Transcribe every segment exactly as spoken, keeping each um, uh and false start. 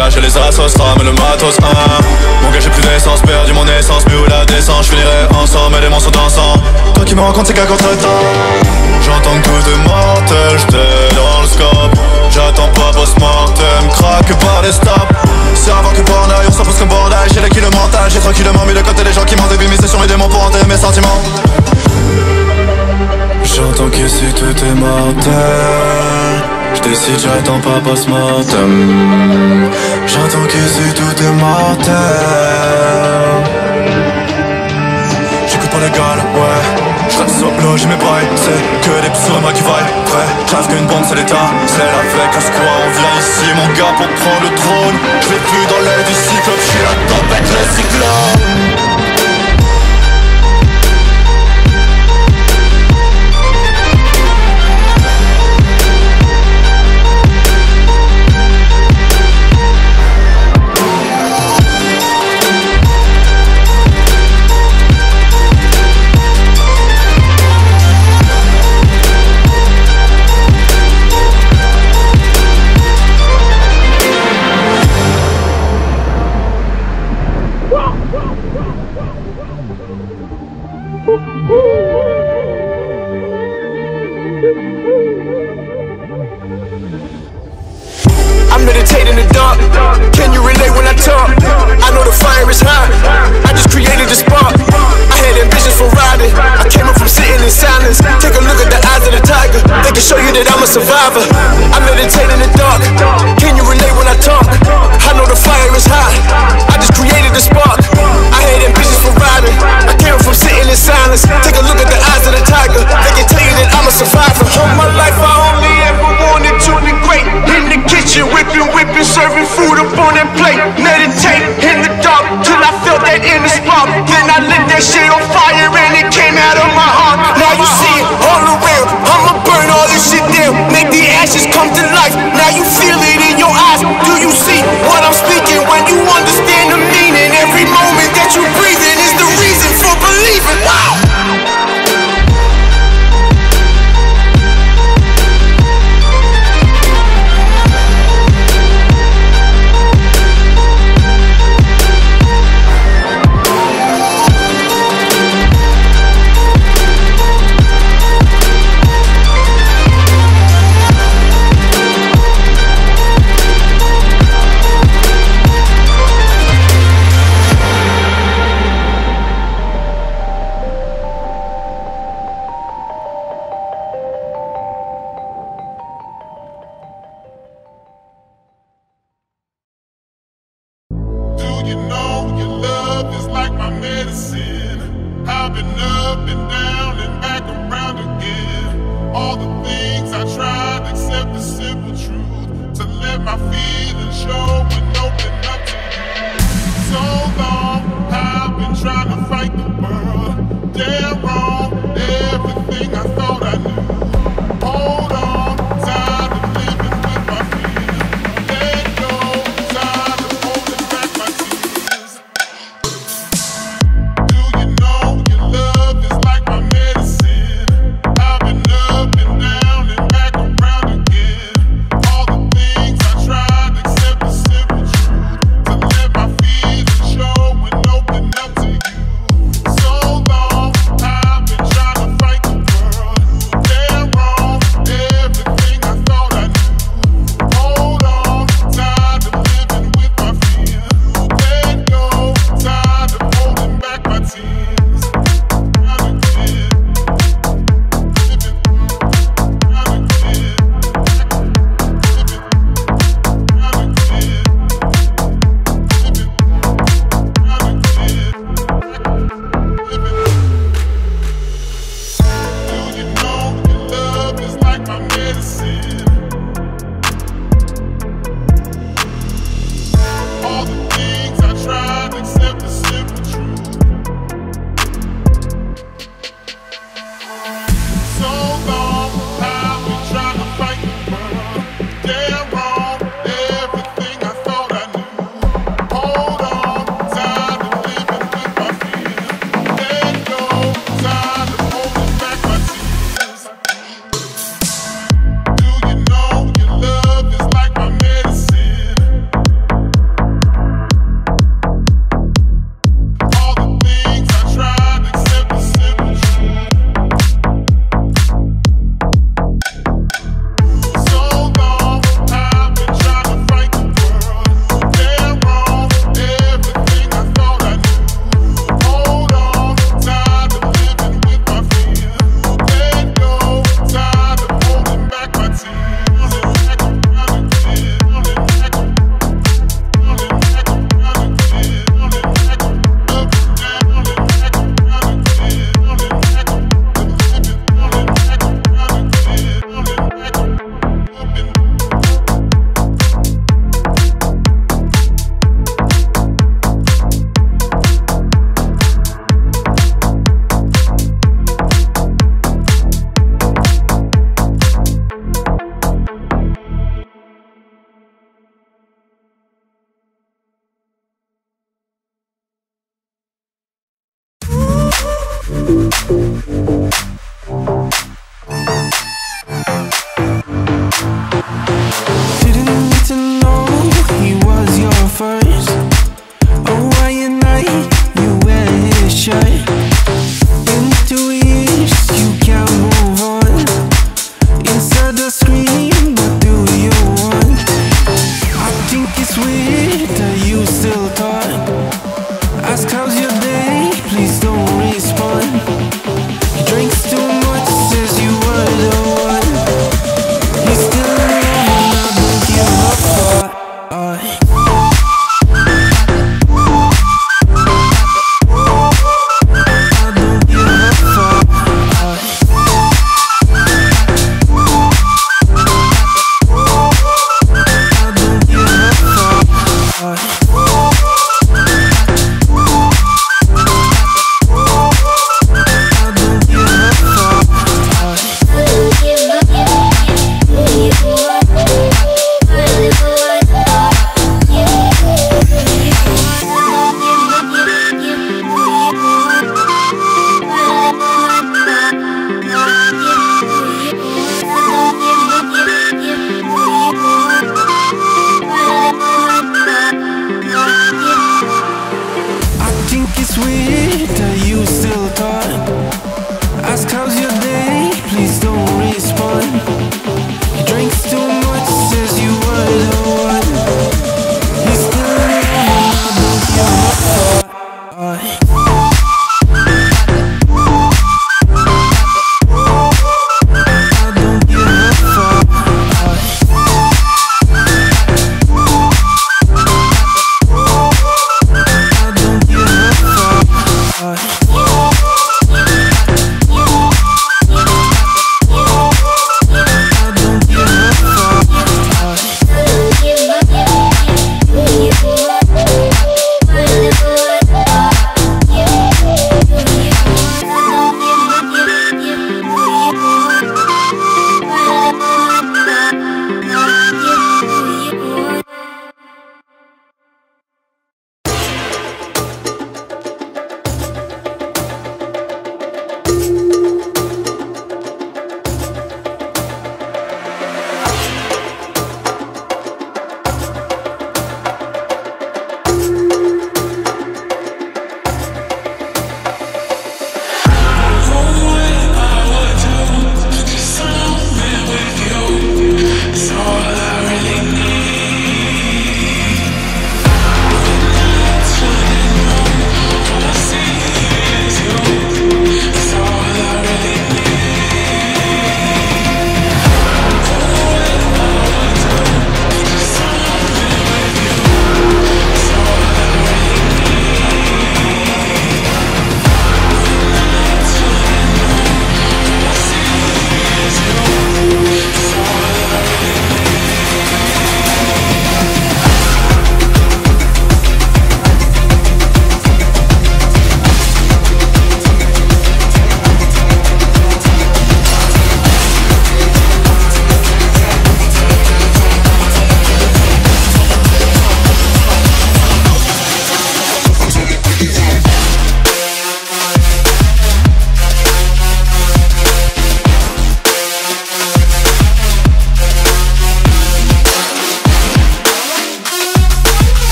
lâcher les assos, ramène le matos, hein. Mon gars j'ai plus d'essence, perdu mon essence, mais où la descente, j'finirai ensemble, mais les monstres dansant. Toi qui me rencontres c'est qu'à contre-temps. J'entends que tout est mortel, j'étais dans le scope. J'attends pas post-mortem, craque par les stops. C'est avant que pour en aille, on s'en pousse comme bordage. J'ai l'acquis le mental, j'ai tranquillement mis de côté les gens qui m'ont dévié. Mes sessions, mes démons pour enterrer mes sentiments. J'entends qu'ici tout est mortel. J'décide, j'attends pas post-mortem. J'entends qu'ici tout est mortel. J'écoute pas les gars, ouais. J'reste solo, j'ai mes bails. C'est que des petits sur moi qui vaillent. Prêt, j'rêve qu'une bombe c'est l'état. C'est avec un squat, on vient ici mon gars pour prendre le trône. J'vais plus dans l'air du cyclope, j'suis la tempête, le cyclone. I meditate in the dark. Can you relate when I talk? I know the fire is hot. I just created the spark. I had ambitions for riding. I came up from sitting in silence. Take a look at the eyes of the tiger. They can show you that I'm a survivor. I meditate in the dark. Can you relate when I talk? I know the fire is hot. I just created the spark. I had ambitions for riding. I came up from sitting in silence. Take a look at the eyes of the tiger. They can tell you that I'm a survivor. All my life I only ever wanted to be great. In the kitchen, whipping, whipping, serving food up on that plate. Meditate in the dark till I felt that inner spark. Then I lit that shit on fire and it came out of my heart. Now you see it all around. I'ma burn all this shit down. Make the ashes come to life. Now you feel it in your eyes. Do you see what I'm speaking? When you understand the meaning, every moment that you breathing is the reason for believing. Wow.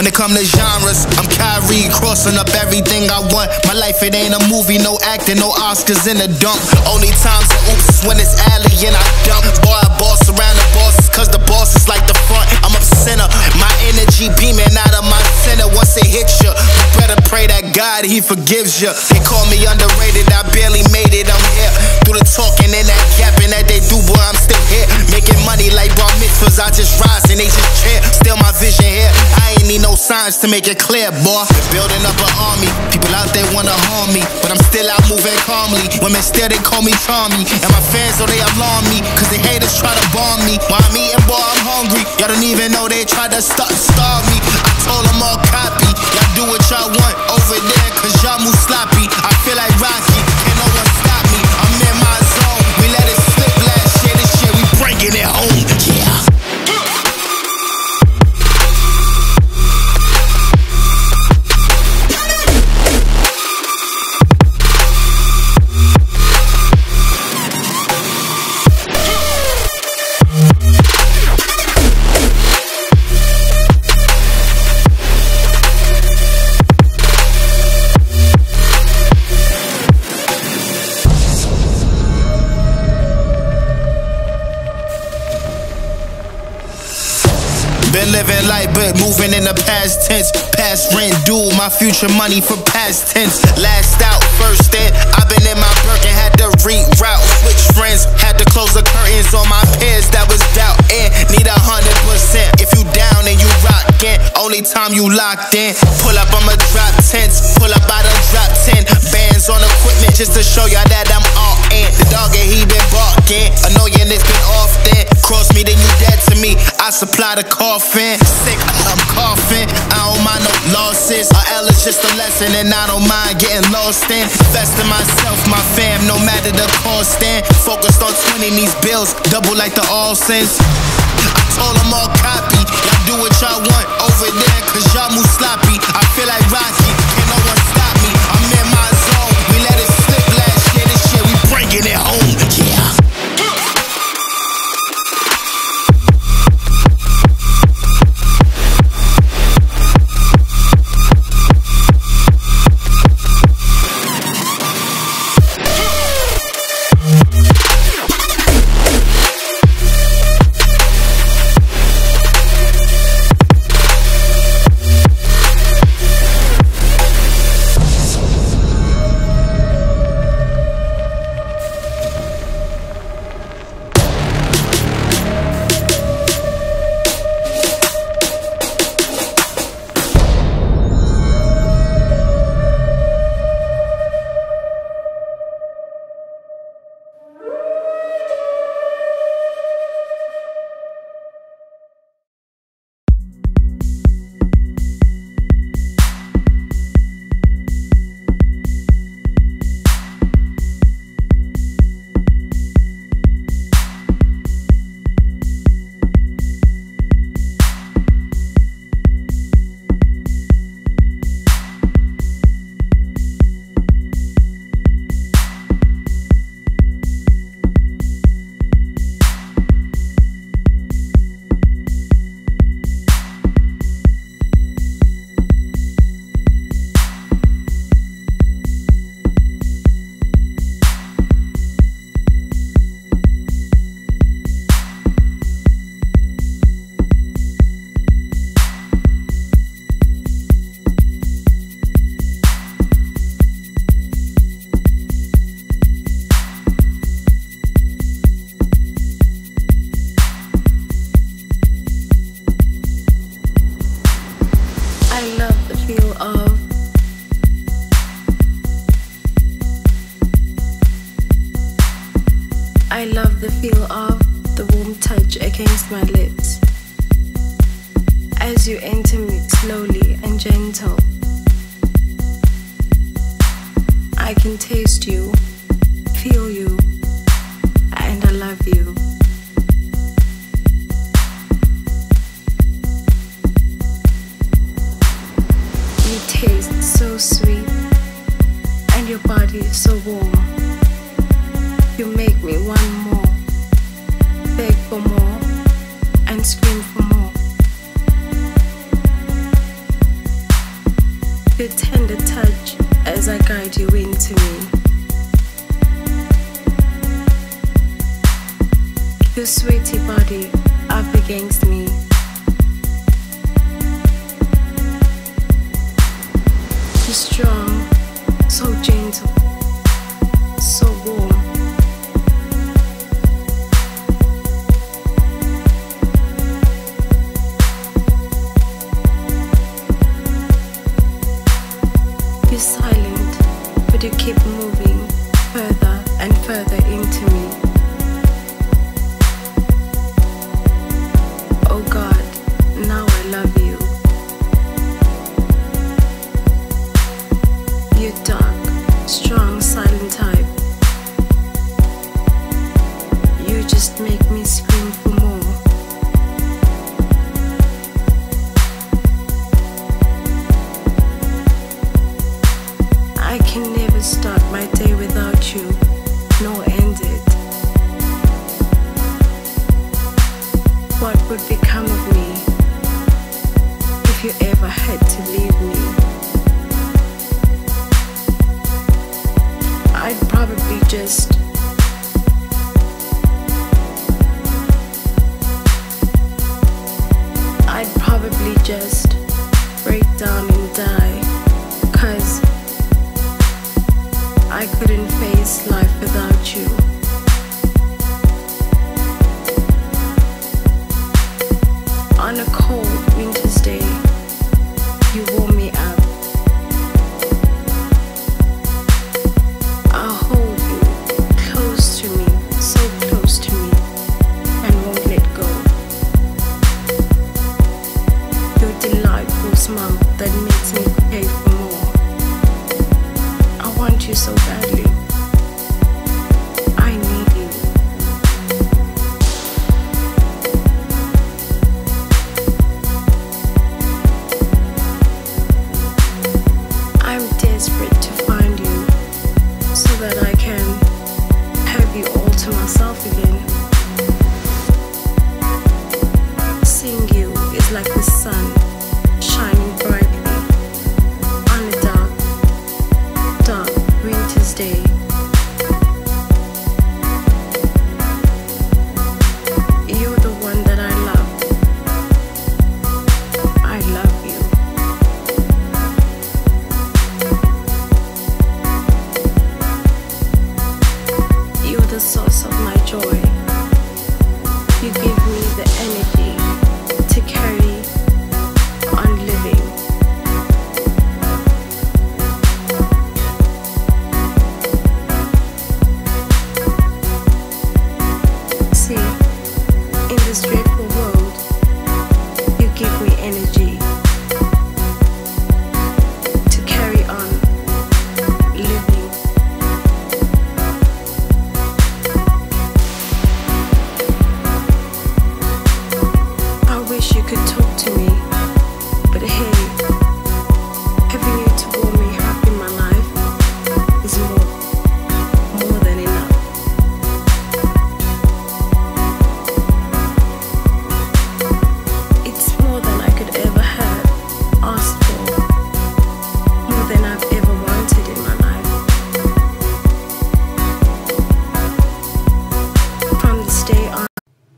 When it come to genres, I'm Kyrie, crossing up everything I want. My life, it ain't a movie, no acting, no Oscars in the dump. Only times I oops is when it's alley and I dump. Boy, I boss around the bosses, cause the boss is like the front. I'm up center, my energy beaming out of my center. Once it hits you, you better pray that God, he forgives you. They call me underrated, I barely made it, I'm here. Through the talking and that gapping that they do, boy, I'm still here. Making money like bar mitzvahs, I just rise and they just cheer. Still my vision here, I ain't need no signs to make it clear, boy. Building up an army, people out there wanna harm me, but I'm still out moving calmly. Women still, they call me Charmy, and my fans, oh, they alarm me, cause the haters try to bomb me. While I'm eating, boy, I'm hungry. Y'all don't even know they tried to start starve me. I told them all copy, y'all do what y'all want over there, cause y'all move sloppy. I feel like Rocky, can't no one stop me. I'm in my zone, we let it slip last year. This year we bringing it home, yeah. Been living life, but moving in the past tense. Past rent due, my future money for past tense. Last out, first in. I've been in my Birkin, had to reroute. Switch friends, had to close the curtains on my peers that was doubting. Need a hundred percent. If you down and you rockin', only time you locked in. Pull up, I'ma drop tents. Pull up, I done drop ten bands on equipment just to show y'all that I'm all in. The dog and he been barking, annoying, it's been often. Cross me, then you dead to me. I supply the coffin. Sick, I'm coughing. I don't mind no losses. A L is just a lesson, and I don't mind getting lost in. Invest in myself, my fam, no matter the cost. In focused on twinning these bills, double like the Allsons. I told them all copy. Y'all do what y'all want over there, cause y'all move sloppy. I feel like Rocky, can't no one stop me. I'm in my zone. We let it slip last year. This year we bringing it home, yeah. I love the feel of the warm touch against my lips as you enter me slowly and gentle. I can taste you, feel you, and I love you. You taste so sweet, and your body is so warm. You make me want more, beg for more, and scream for more. Your sweetie body up against me. You're strong, so gentle, so warm. You're silent, but you keep moving further and further into me. Oh God, now I love you. You're dark, strong, silent type. You just make me scream for more. I can never start my day without you, nor end it. What would become of me if you ever had to leave me? I'd probably just I'd probably just break down and die, 'cause I couldn't face life without you. On a cold winter's day, you warm me up. I'll hold you close to me, so close to me, and won't let go. Your delightful smile that makes me crave for more. I want you so badly. I need you. I'm desperate to find you so that I can have you all to myself again. Seeing you is like the sun shining brightly on a dark, dark winter's day. You're the one that I love. I love you. You're the source of my joy. You give me the energy to carry on living. See, in this dreadful world, you give me energy to carry on living. I wish you could talk to me, but hey, having you to warm me up in my life is more, more than enough. It's more than I could ever have asked for, more than I've ever wanted in my life. From this day on.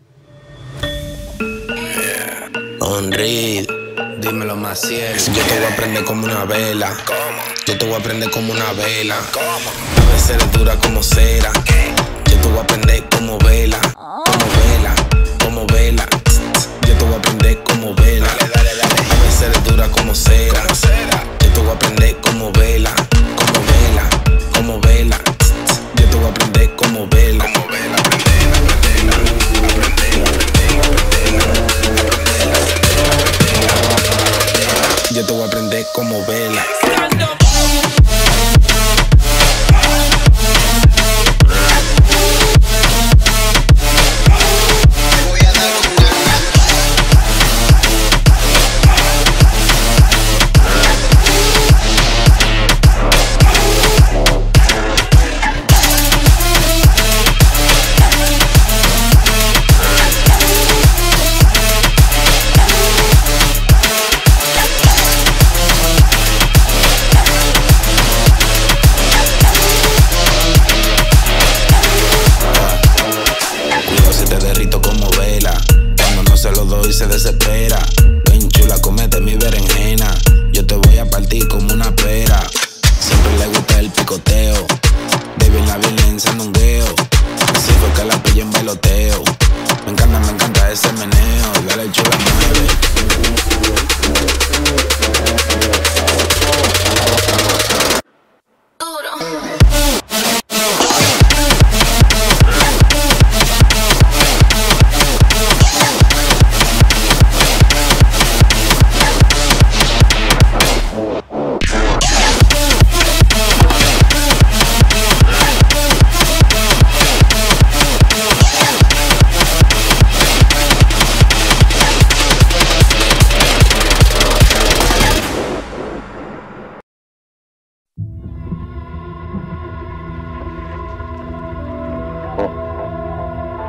Honrid, dímelo más cielo. Yo te voy a prender como una vela. Yo te voy a prender como una vela. A veces eres dura como cera. Yo te voy a prender como vela. Como vela, como vela. Yo te voy a prender como vela. A veces eres dura como cera. Yo te voy a prender como vela. Como vela, como vela. Yo te voy a prender como vela. Como vela, prendela, prendela, prendela, prendela. Yo te voy a prender como vela.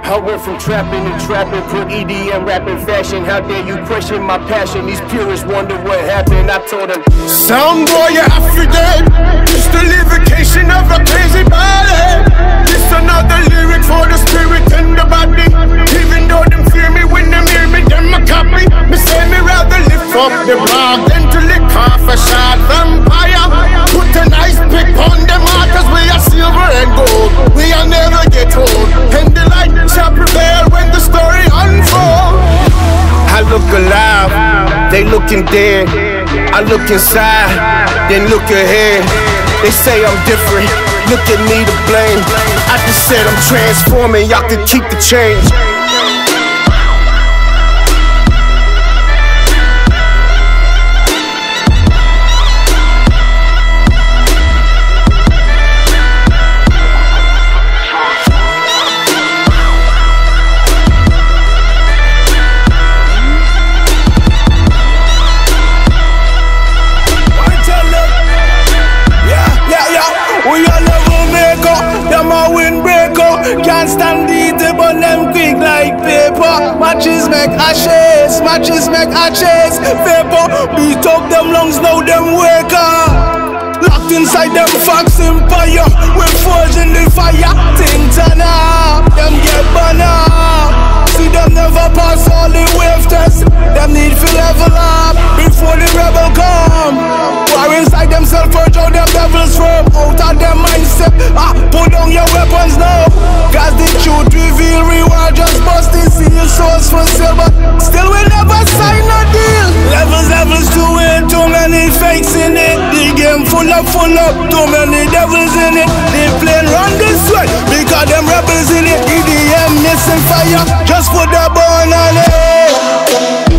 I went from trapping to trapping, put E D M rap in fashion. How dare you question my passion? These purists wonder what happened. I told them, some boy, you're African. Just the lyrication of a crazy body. This another lyric for the spirit and the body. Even though them fear me when they hear me, them a copy. Me say me rather lift up the block than to lick off a shot vampire. Put a nice pick on them all, cause we are silver and gold. We will never get old. And the light shall prevail when the story unfolds. I look alive, they looking dead. I look inside, then look ahead. They say I'm different, look at me to blame. I just said I'm transforming, y'all can keep the change. Can't stand it, but them quick like paper. Matches make ashes, matches make ashes. Vapor, beat up them lungs, now them wake up. Locked inside them fox empire, we're forging the fire. Think tana, them get banner. See them never pass all the wave tests. Them need to level up before the rebel come. War inside themselves, purge out them devils from out of them mindset. Ah, put down your weapons now. Cause the truth reveal, reward just busting seal souls for silver. Still we never sign a deal. Levels, levels to it, too many fakes in it. The game full up, full up, too many devils in it. They playing run this way, because them rebels in it. E D M missing fire, just put the burn on it.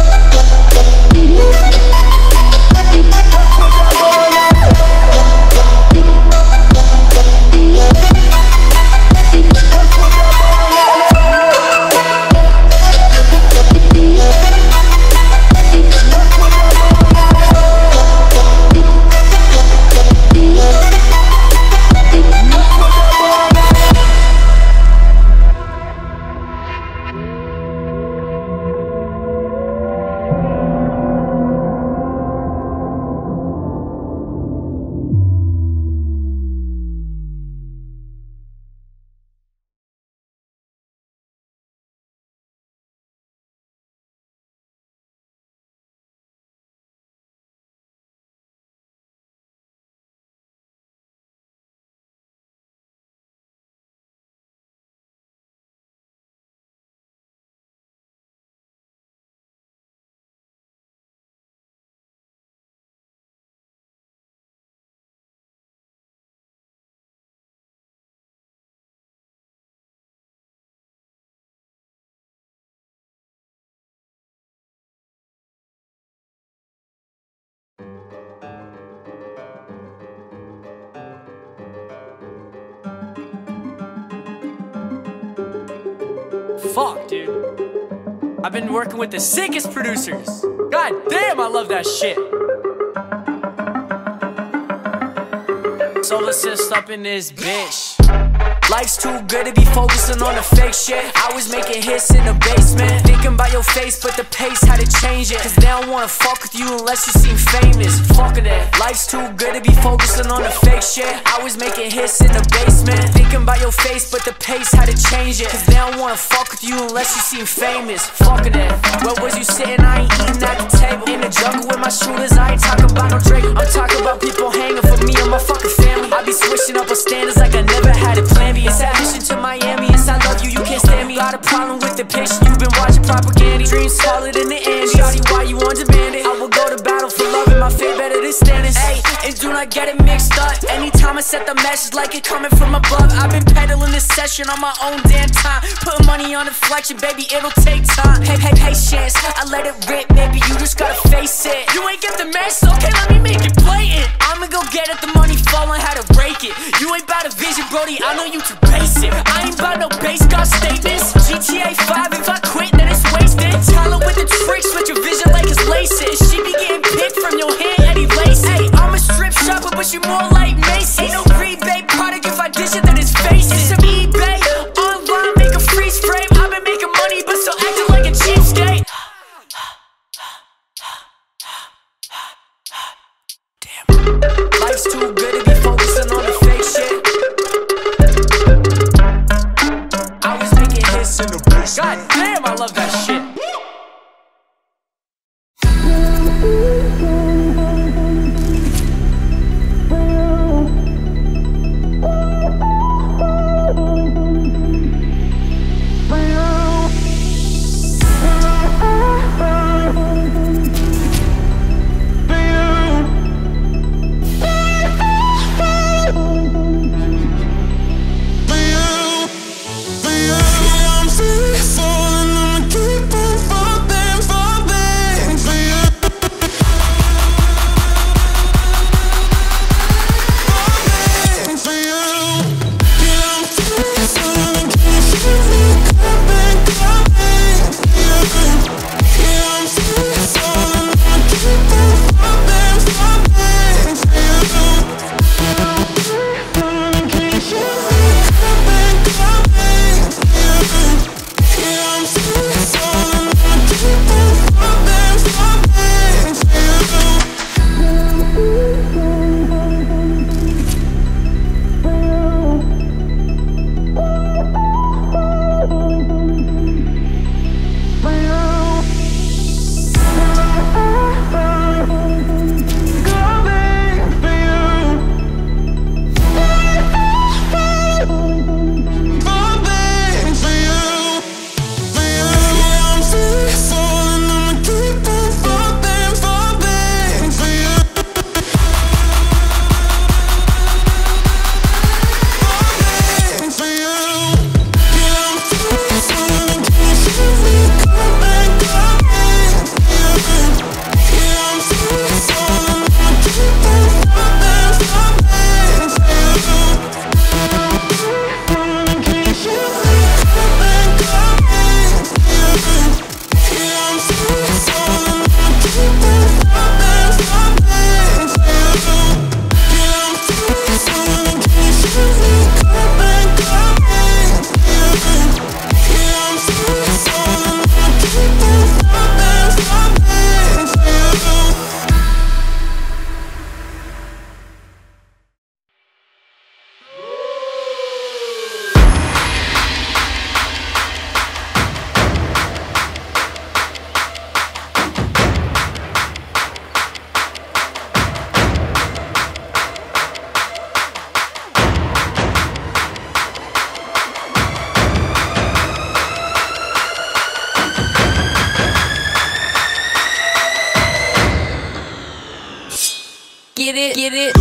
Fuck, dude. I've been working with the sickest producers. God damn, I love that shit. Solar assist up in this bitch. Life's too good to be focusing on the fake shit. I was making hits in the basement, thinking about your face, but the pace had to change it. Cause they don't wanna fuck with you unless you seem famous. Fuck that. Life's too good to be focusing on the fake shit. I was making hits in the basement, thinking about your face, but the pace had to change it. Cause they don't wanna fuck with you unless you seem famous. Fuck that. Where was you sitting? I ain't eating at the table. In the jungle with my shooters, I ain't talking about no Drake. I'm talking about people hanging for me and my fucking family. I be switching up on standards like I never had a plan B. It's that mission to Miami, yes I love you, you can't stand me. Got a problem with the patient, you've been watching propaganda. Dreams smaller than the end, shawty, why you on demand it? I will go to battle for loving my fate better than Stannis. Ayy, and do not get it mixed up. Anytime I set the message like it coming from above. I've been peddling this session on my own damn time. Putting money on inflection, baby, it'll take time. Hey, hey, patience, I let it rip, baby, you just gotta face it. You ain't get the mess, okay, let me make it blatant. I'ma go get it, the money falling, how to break it. You ain't bout a vision, Brody, I know you too basic. I ain't bout no base car statements. G T A five, if I quit, then it's wasted. Tell her with the tricks, with your vision like it's laces. She be getting picked from your hand, Eddie Lace. Hey, I'm a strip shopper, but you more like Macy. Ain't no rebate product, if I dish it, then it's faces. It's some eBay, online, make a freeze free. Get it?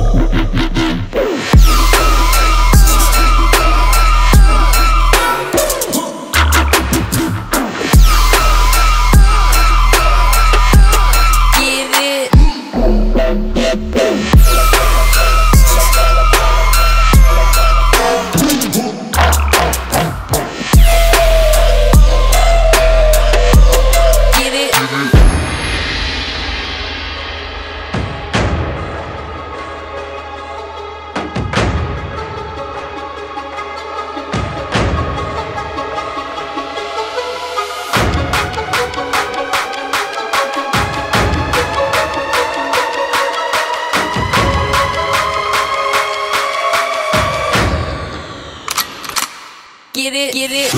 Get it, get it.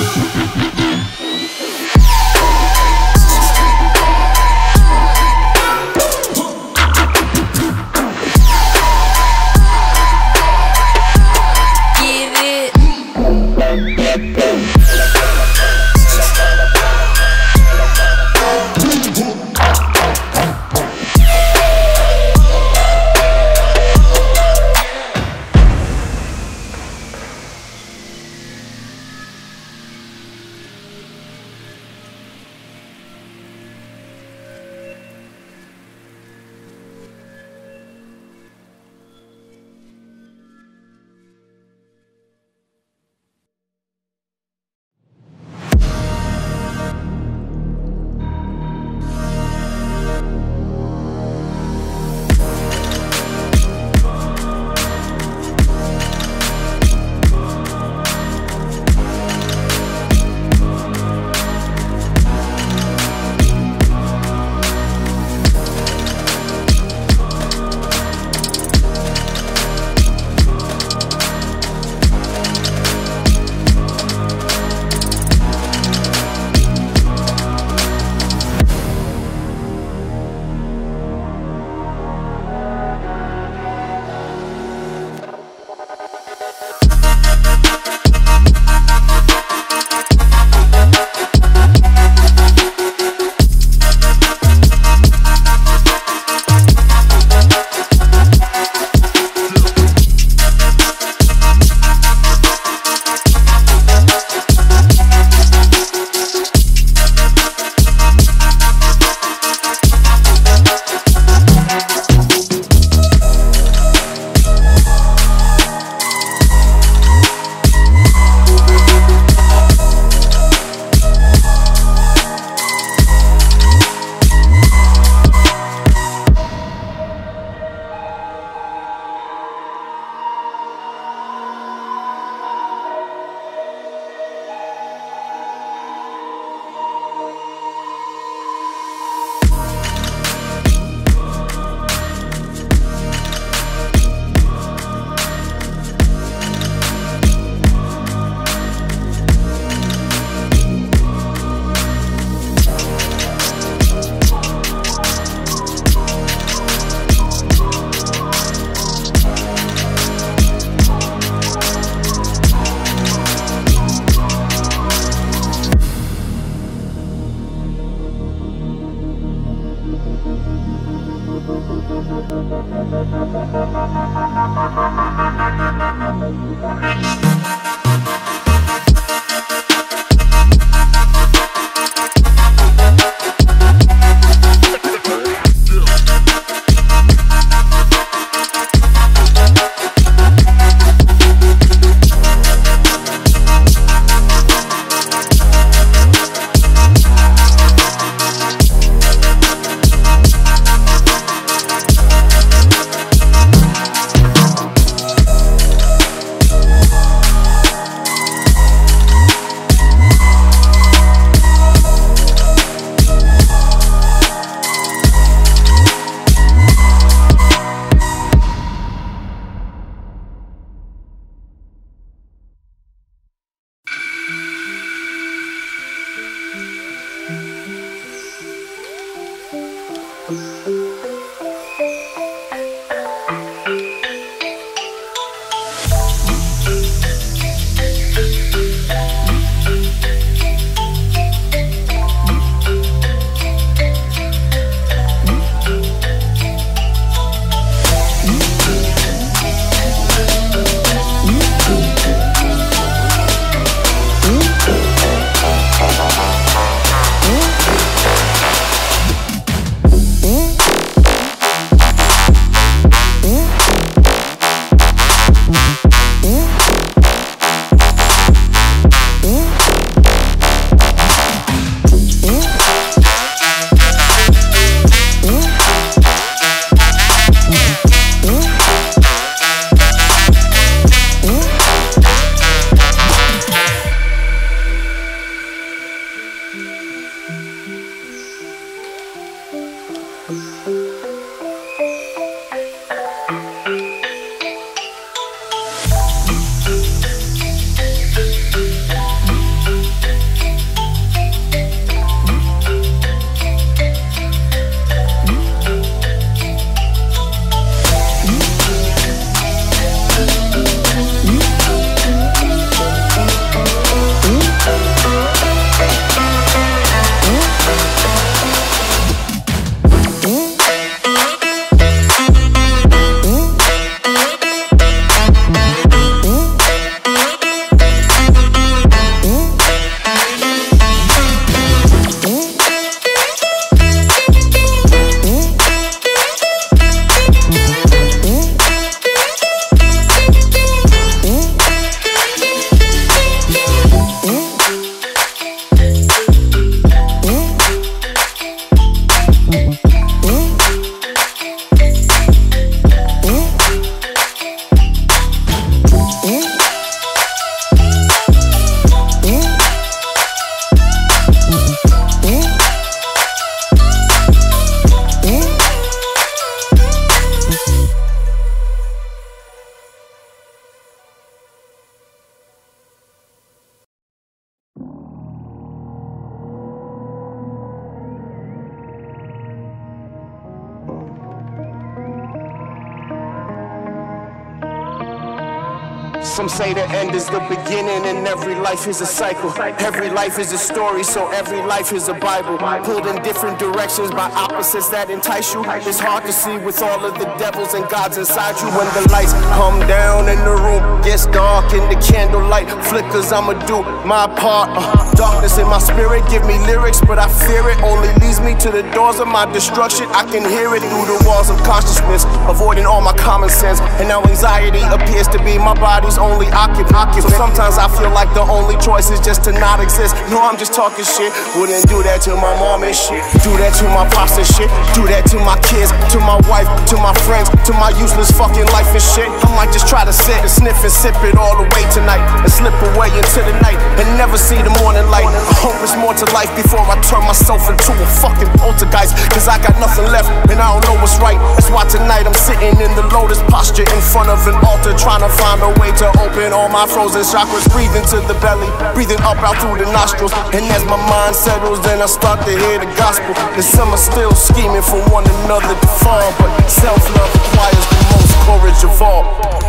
Some say the end is the beginning and every life is a cycle. Every life is a story, so every life is a Bible. Pulled in different directions by opposites that entice you. It's hard to see with all of the devils and gods inside you. When the lights come down and the room gets dark and the candlelight flickers, I'ma do my part. uh, Darkness in my spirit, give me lyrics, but I fear it only leads me to the doors of my destruction. I can hear it through the walls of consciousness, avoiding all my common sense. And now anxiety appears to be my body's only occupant. So sometimes I feel like the only choice is just to not exist. No, I'm just talking shit. Wouldn't do that to my mom and shit. Do that to my pops and shit. Do that to my kids, to my wife, to my friends, to my useless fucking life and shit. I might just try to sit and sniff and sip it all away tonight, and slip away into the night and never see the morning light. I hope it's more to life before I turn myself into a fucking poltergeist. Cause I got nothing left and I don't know what's right. That's why tonight I'm sitting in the lotus posture in front of an altar, trying to find a way to open all my frozen chakras. Breathe into the belly, breathing up out through the nostrils. And as my mind settles, then I start to hear the gospel. And some are still scheming for one another to fall, but self-love requires the most courage of all.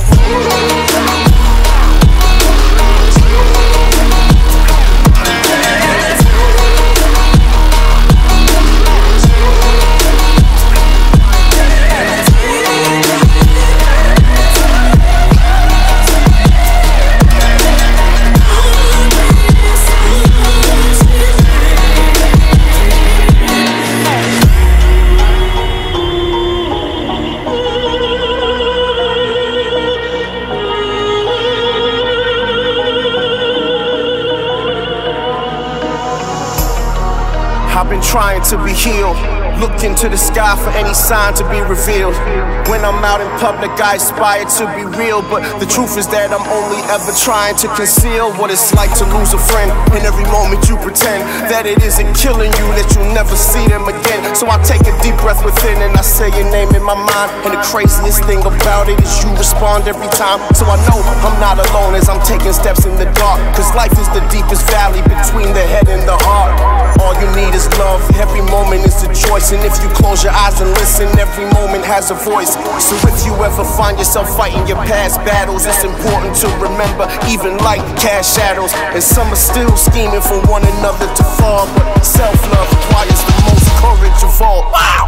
I've been trying to be healed, look into the sky for any sign to be revealed. When I'm out in public, I aspire to be real, but the truth is that I'm only ever trying to conceal what it's like to lose a friend. And every moment you pretend that it isn't killing you, that you'll never see them again. So I take a deep breath within and I say your name in my mind. And the craziest thing about it is you respond every time. So I know I'm not alone as I'm taking steps in the dark, cause life is the deepest valley between the head and the heart. All you need is love, every moment is a choice. And if you close your eyes and listen, every moment has a voice. So if you ever find yourself fighting your past battles, it's important to remember, even light cast shadows. And some are still scheming for one another to fall, but self-love requires the most courage of all. Wow!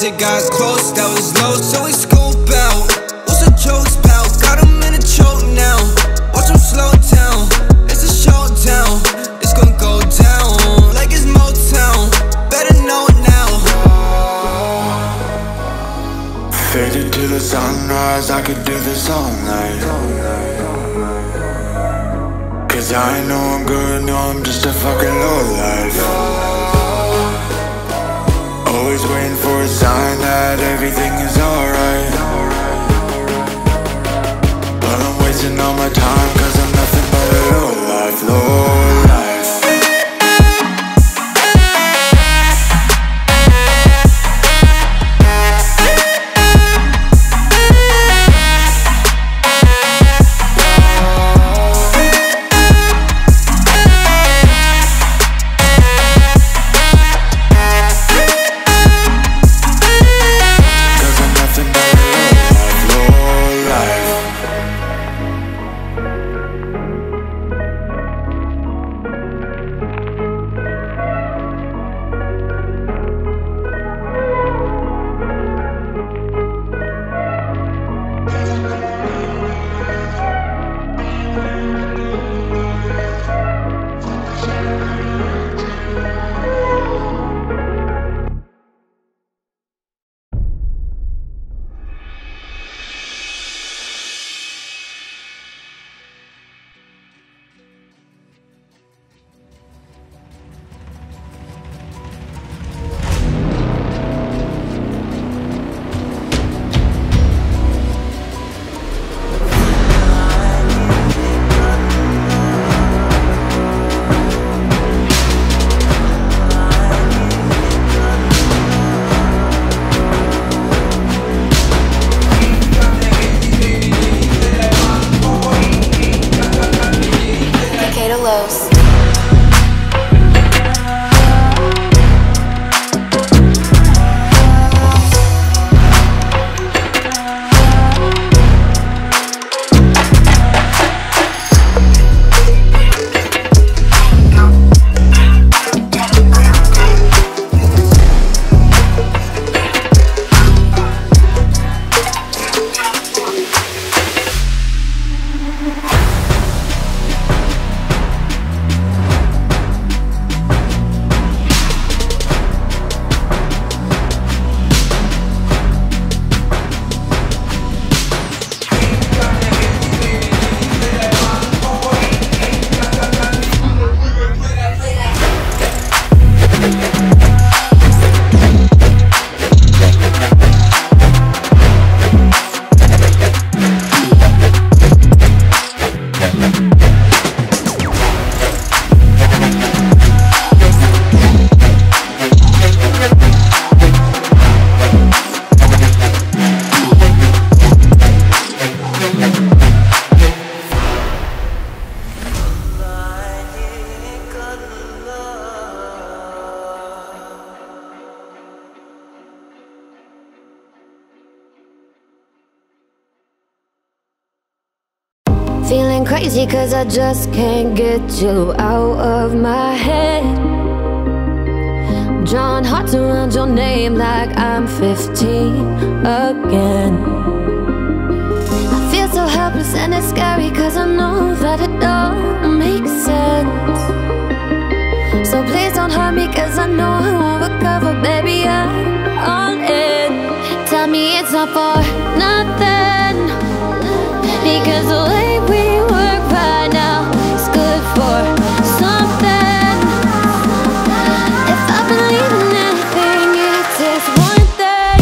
it got close, that was low, so we scope out. What's the jokes about? Got him in a choke now. Watch him slow down, it's a showdown. It's gonna go down like it's Motown. Better know it now. Faded to the sunrise, I could do this all night. Cause I know I'm good, no I'm just a fucking lowlife. Always waiting for a sign that everything is alright. But I'm wasting all my time cause I'm nothing but a lowlife, lowlife. Feeling crazy cause I just can't get you out of my head. Drawing hearts around your name like I'm fifteen again. I feel so helpless and it's scary cause I know that it don't make sense. So please don't hurt me cause I know I won't recover, baby, I'm on it. Tell me it's not for nothing, because the way we work right now is good for something. If I believe in anything, it's just one thing.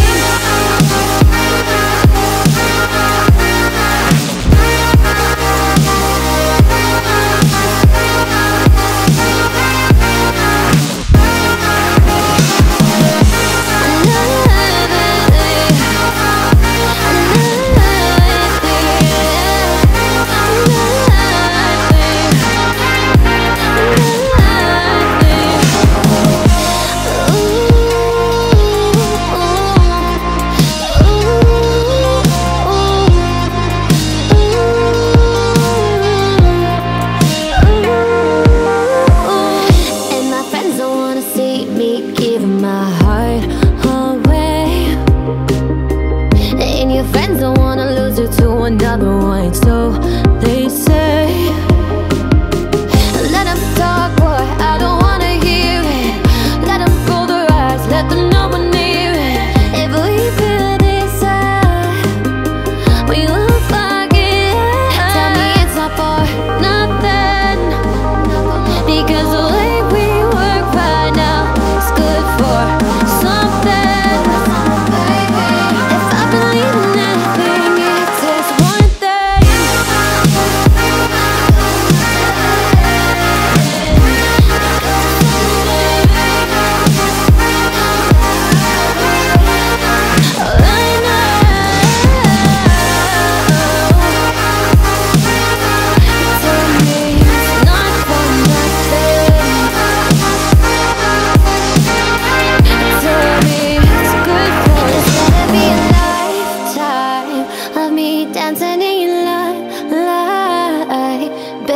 Another day, another day.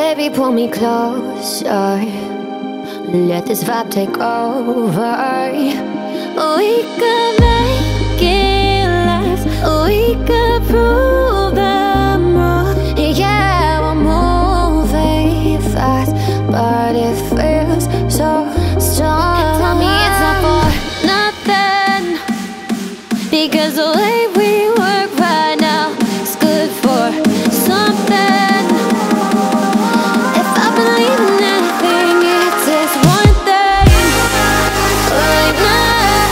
baby, pull me closer. Let this vibe take over. We could make it last. We could prove them wrong. Yeah, we're moving fast, but it feels so strong. Tell me it's not for nothing, because the way we work right now is good for something. If I believe in anything, it takes one thing right now.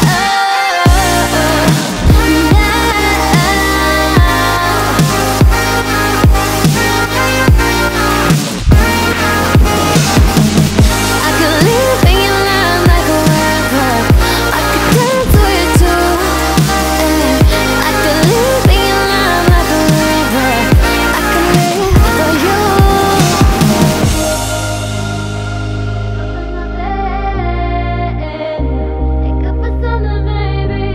I could live in your life like a river. I could dance with you too. I could live in your life like a river. I could live for you. It could be something, baby.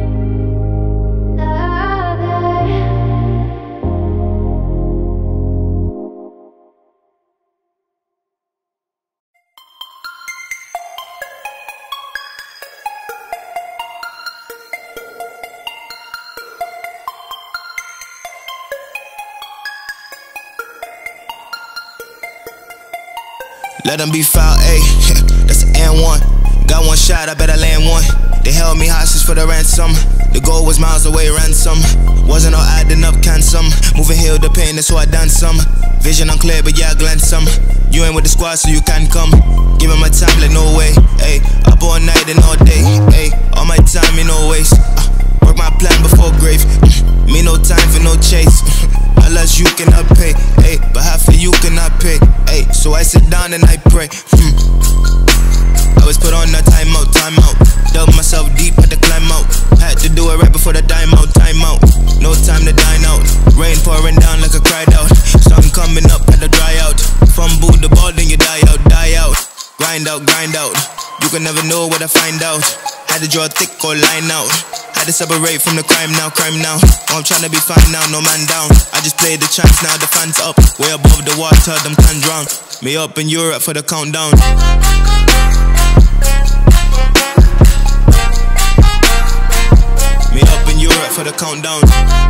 Let them be foul, ayy. That's an N one. Got one shot, I bet I land one. They held me hostage for the ransom. The goal was miles away, ransom. Wasn't all adding up, can some. Moving heal the pain, that's why I done some. Vision unclear, but yeah, I glance some. You ain't with the squad, so you can come. Give me my time, like no way, ayy. Up all night and all day, ayy. All my time, me no waste. Uh, work my plan before grave. Mm, me no time for no chase. Unless you cannot pay, ayy. But half of you cannot pay, ayy. So I sit down and I pray. Hmm. I was put on a timeout, timeout. Dug myself deep, had to climb out. Had to do it right before the time out, time out. No time to dine out. Rain pouring down like I cried out. Sun coming up, had to dry out. Fumble the ball, then you die out, die out. Grind out, grind out. You can never know what I find out. Had to draw a thick or line out. Had to separate from the crime now, crime now. Oh, I'm trying to be fine now, no man down. I just play the chance now, the fans up. Way above the water, them can drown. Me up in Europe for the countdown. Me up in Europe for the countdown.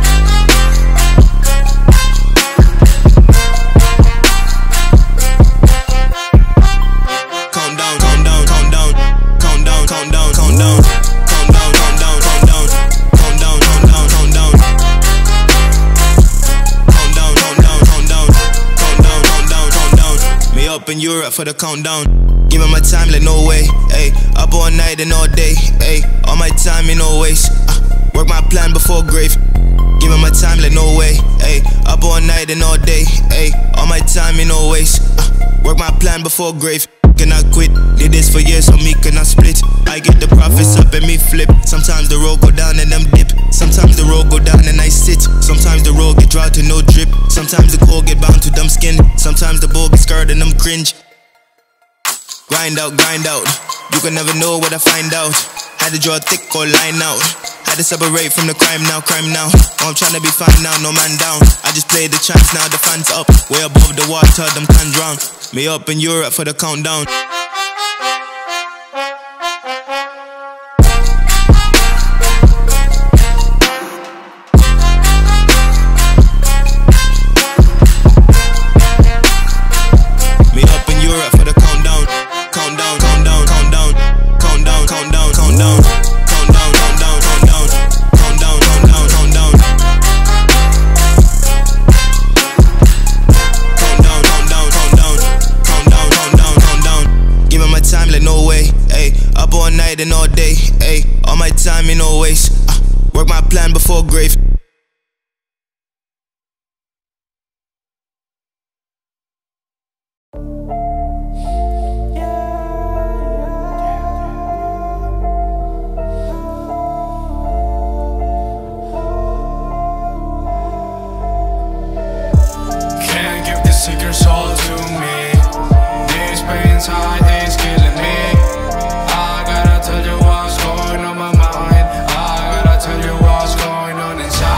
Countdown, countdown, countdown. Countdown, countdown, countdown. Countdown, countdown, countdown. Countdown, countdown, countdown. Countdown, countdown, countdown. Countdown, countdown, countdown. Me up in Europe for the countdown. Give me my time like no way, ayy. Up all night and all day, ayy. All my time in no waste. Uh, work my plan before grave. Give me my time like no way, ayy. Up all night and all day, ayy. All my time in no waste. Uh, work my plan before grave. Cannot quit, did this for years, so me cannot split. I get the profits up and me flip. Sometimes the road go down and them dip. Sometimes the road go down and I sit. Sometimes the road get dry to no drip. Sometimes the cold get bound to dumb skin. Sometimes the bull get scared and them cringe. Grind out, grind out. You can never know what I find out. Had to draw a thick or line out. Had to separate from the crime now, crime now. Oh, I'm trying to be fine now, no man down. I just play the chance now, the fans up. Way above the water, them can drown. Me up in Europe for the countdown. Me up in Europe for the countdown. Countdown, countdown, countdown. Countdown, countdown, countdown. Countdown, countdown, countdown. Countdown, countdown, countdown. Countdown, countdown, countdown. Countdown, countdown, countdown. Give me my time like no way, ayy. Up all night and all day, ayy. All my time in no waste. Uh, work my plan before grave. Secrets all to me. This pain's high, it's killing me. I gotta tell you what's going on my mind. I gotta tell you what's going on inside.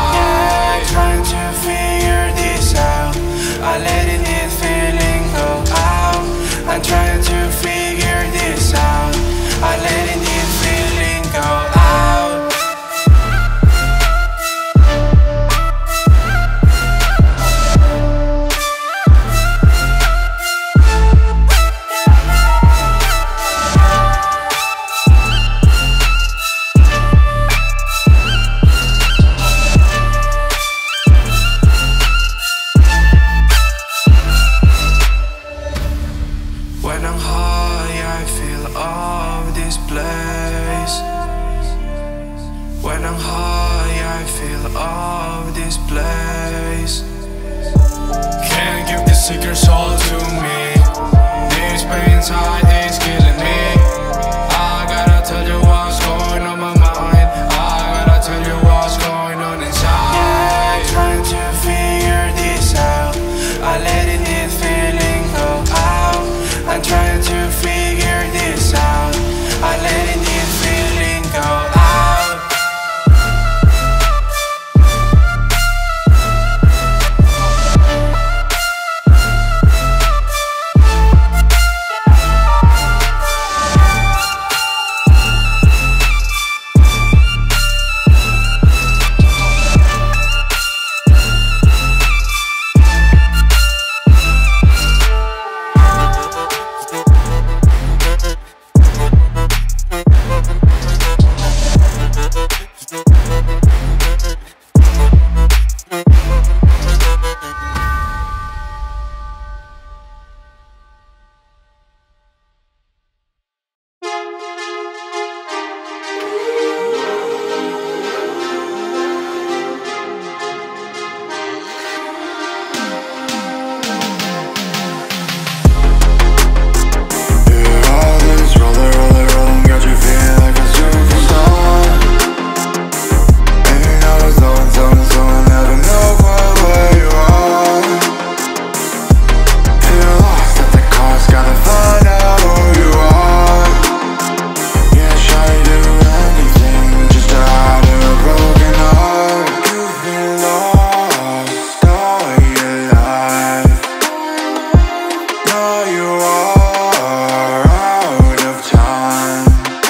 know you are out of time.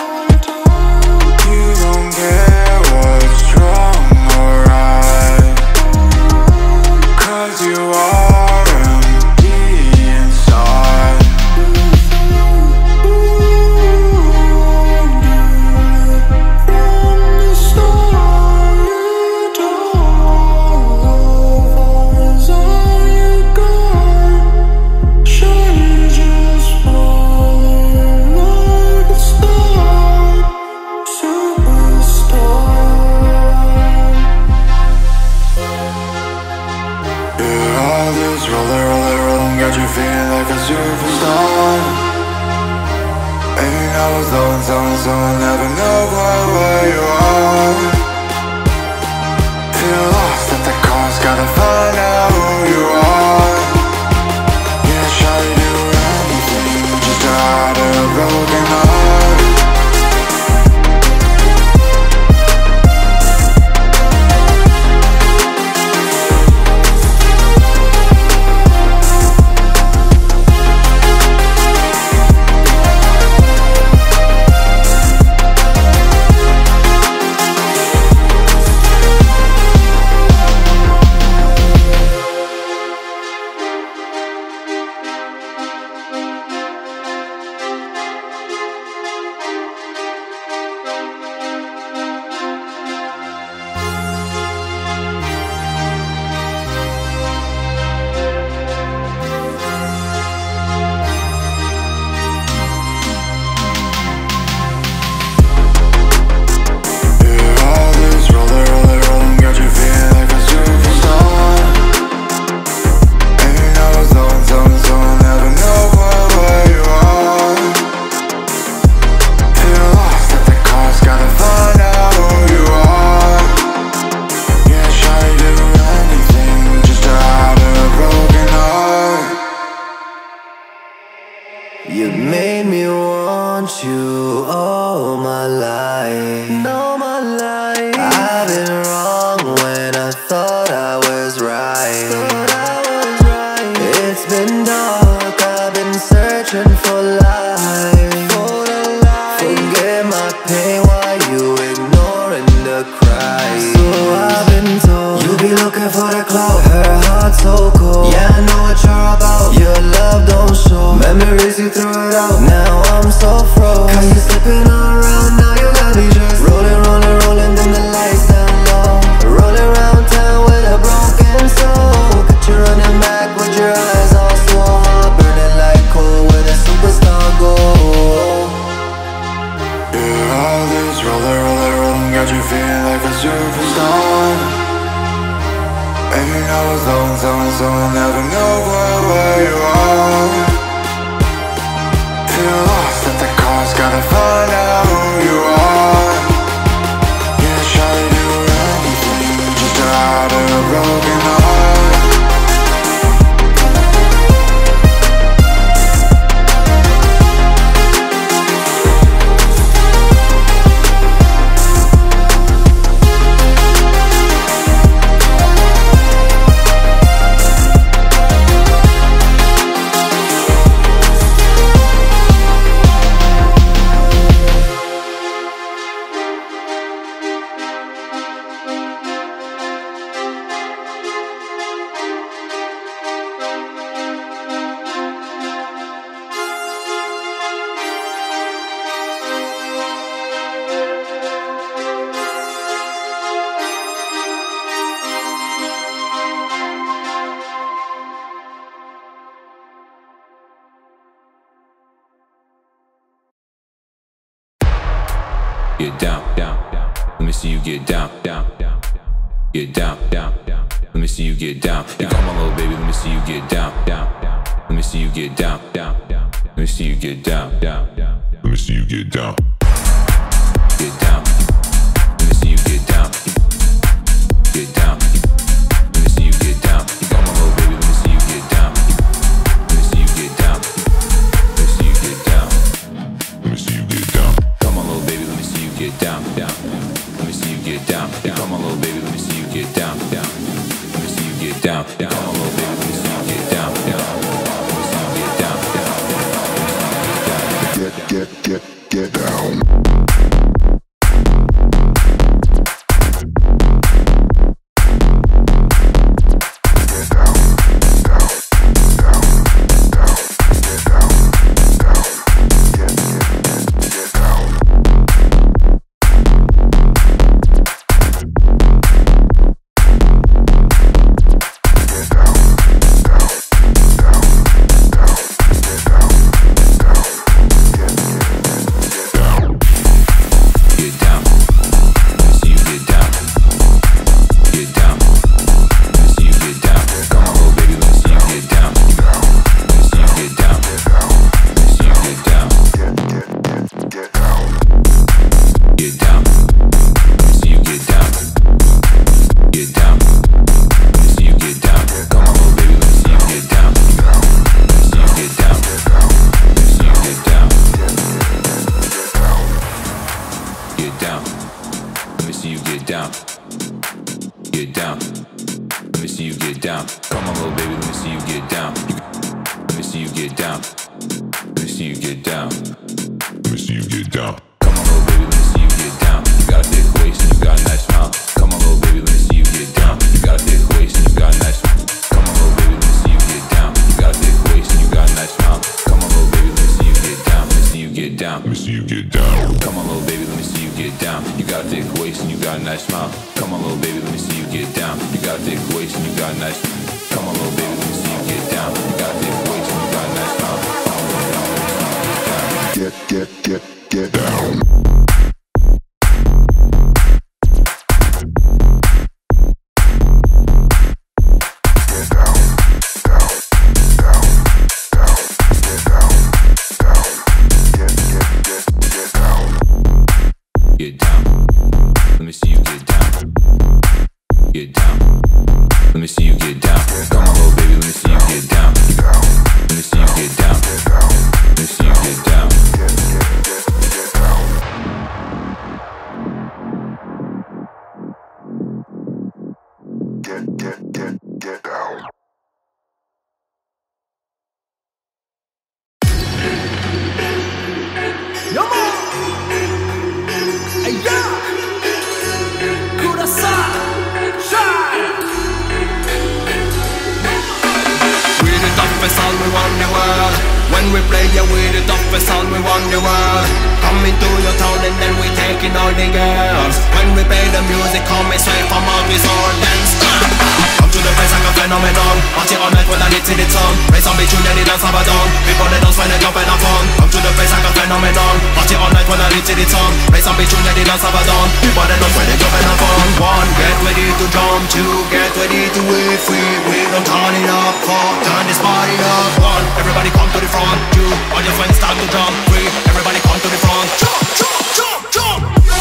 You don't get what's wrong or right, 'cause you are empty inside. From the start, you don't love always all you got. Should you just falling like a star, superstar? Yeah, all this roller, roller, rolling got you feeling like a superstar. And you know it's low and so and so, I'll never know quite where you are. Feel lost at the cost, gotta find out who you are. Yeah, try to do anything just to hide a broken heart. You made me want you all my life, all my life. I've been wrong when I thought I was right. Thought I was right. It's been dark, I've been searching for light, for the light. Forget my pain while you ignoring the cry. So I've been told you be looking for the clout. Her heart so cold. Yeah, I know what you're about. Your love don't show. Memories you threw it out. Now I'm so froze. Cause you're slipping around. Now you got me just rolling, rolling, rolling. Then the lights down low. Rolling around town with a broken soul. Got you running back with your eyes all swole. Heart burning like coal where the superstar go. Yeah, all this rolling, rolling, rolling got you feeling like a superstar. And you know it's low and so and so, I'll never know quite where you are. Feel lost at the cost, gotta find out who you are. Yeah, try to do anything just to hide a broken heart. Get down, down, down. Let me see you get down, down, down. Get down, down, down. Let me see you get down. You come on, little baby. Let me see you get down, down, down. Let me see you get down, down, down. Let me see you get down, down, down. Let me see you get down. Get down. Let me see you get down. Get down. Let me see you get down. You come on, little baby. Let me see you get down. Let me see you get down. Let me see you get down. Let me see you get down. Come on, little baby. Let me see you get down, down. Let me see you get down. Come on, little baby. Let me see you get down, down. Let me see you get down. Come on, little baby. Let me see you get down, down. Let me see you get down. get down. Let me see you get down. Come on, little baby, let me see you get down. You, let me see you get down. Let me see you get down. Let me see you get down. Come on, little baby, let me see you get down. You got a thick waist and you got a nice smile. Come on, little baby, let me see you get down. You got a thick waist and you got a nice smile. Come on, little baby, let me see you get down. You got a thick waist and you got a nice smile. Come on, little baby, let me see you get down. Let me see you get down. Let me see you get down. Come on, little baby, let me see you get down. You got a thick waist and you got a nice smile. Come on, little baby, let me see you get down. You got a thick waist and you got a nice. Come on, little baby, let me see you get down. You got a thick waist and you got a nice smile. Get, get, get, get down. Get down. Let me see you get down. Get down. Let me see you get down. Come on, little baby, let me see you get down. Let me see you get down. Let me see you get down. Get, get, get, get down. Yo, man. Hey, yeah. Kudasai. Shine. We the toughest all we want the world. When we play, yeah, we the toughest all we want the world. Coming to your town and then we taking all the girls. When we play the music, coming straight from all this all dance. Come to the place like a phenomenon. Party all night with a lit in the tongue. Raise some bitch and then dance have a done. People they dance when they jump and have fun. Come to the place like a phenomenon. Party all night with a lit in the tongue. Raise some bitch and then dance have a done. People they dance when they jump and have fun. One, get ready to jump. Two, get ready to wave free. We don't turn it up. Four, turn this party up. One, everybody come to the front. Two, all your friends start to jump. Three, everybody come to the front. Jump, jump, jump, jump.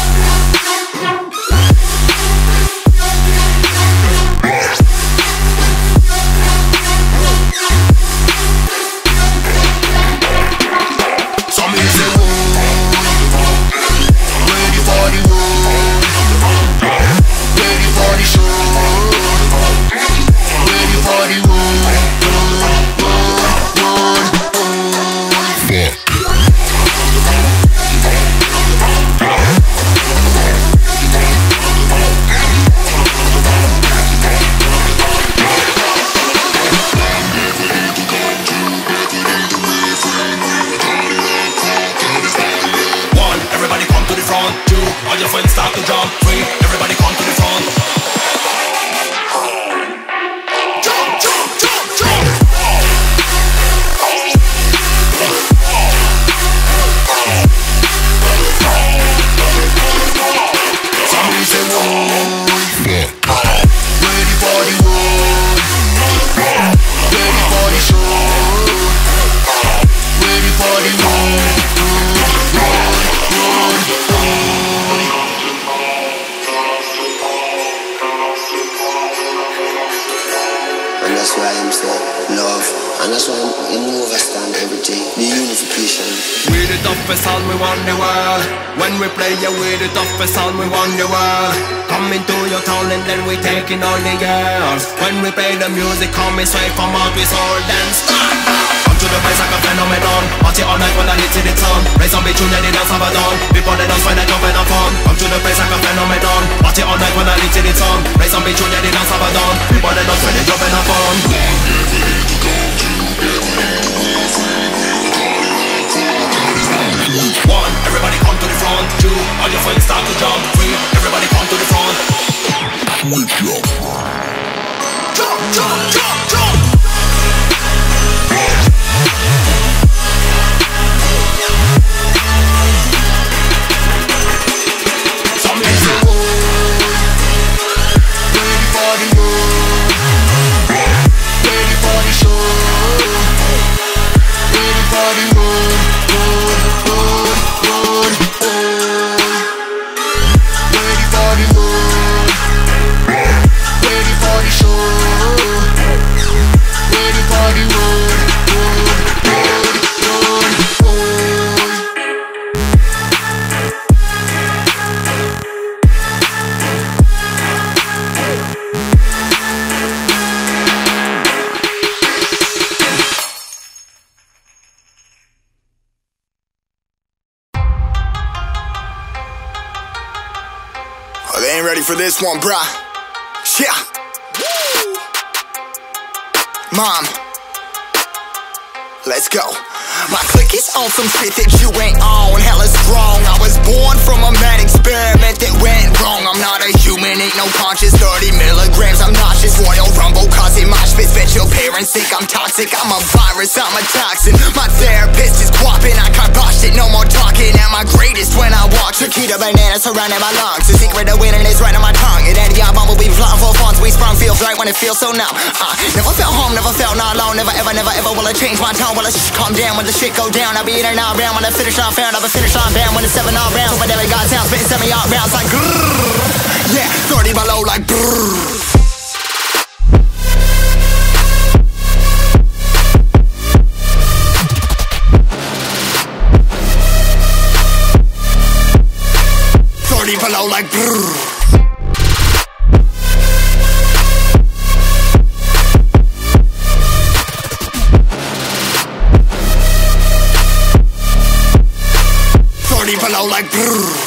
All your friends start to jump. Three, everybody come to the front. Jump, jump, jump, jump. Somebody say whoa. Ready for the road. Ready for the show. Ready for the road. That's why I'm saying love, and that's why I'm in overstand everything, the unification. We the toughest all we want the world. When we play, yeah, we the toughest all we want the world. Coming to your town and then we taking all the girls. When we play the music, coming straight from all we soul dance. Come to the place like a phenomenon. Party all night when I lit in the sun. Raise some bitch and they dance have a done. People they dance when they jump and have fun. Come to the place like a phenomenon. Party all night when I lit in the sun. Raise some bitch and they dance have a done. People they dance when they jump and have fun. One, everybody come to the front. Two, all your friends start to jump. Three, everybody come to the front. Jump, jump, jump, jump. Somebody say whoa. Ready for the road. Ready for the show. Ready for the road. Road, road, road, road. Ready for the road. ready for this one, bruh? Yeah. Mom, let's go. My clique is on some shit that you ain't on. Hella strong. I was born from a mad experiment that went wrong. I'm not a human, ain't no conscious. Thirty milligrams, I'm nauseous. Royal Rumble causing mosh pits. Bet your parents think I'm toxic. I'm a virus, I'm a toxin. My therapist is guapping. I kibosh it, no more talking. At my greatest when I walk. Chiquita banana surrounding my lungs. The secret of winning is right on my tongue. And any y'all bumblebee flying for funds. We sprung feels right when it feels so numb. uh, Never felt home, never felt not alone. Never ever, never ever will I change my tone. Will I shh, calm down when the shit go down. I'll be in and out round when I finish on found. I'll be finished on bound when it's seven all rounds. So whenever got sound, spitting seven all rounds like grrrr. Yeah, thirty below like brrrr. thirty below like brrrr. thirty below like brrrr.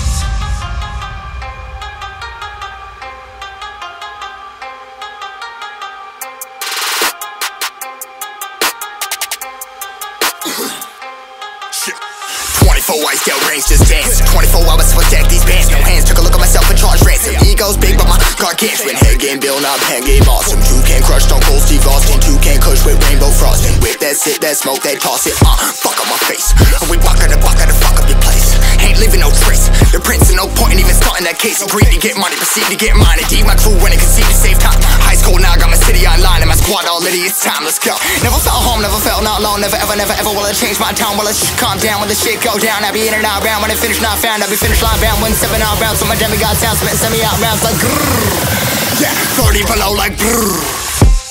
twenty-four iced out rings, just dance. twenty-four hours for stack these bands. No hands, took a look at myself and charged ransom. Ego's big, but my gargantuan head game built up, hand game awesome. Two can crush, Stone Cold Steve Austin. Two can kush with rainbow frosting. Whip that sit, that smoke, that toss it. Uh, fuck on my face. We walk out the buck out the fuck up your place. Ain't leaving no trace. The prince and no point in even starting that case. Agree to get money, proceed to get mine. Indeed, my crew running, concede to save time. High school now, got my city online. And my squad all litty, it's time, let's go. Never felt home, never felt not alone. Never ever, never ever will I change my tone. Will I shh, calm down when the shit go down. I be in and out round when it finish not found. I be finished line bound when seven out rounds. So my demigod sound spitting semi out rounds like grrrr. Yeah, thirty below like brrrr.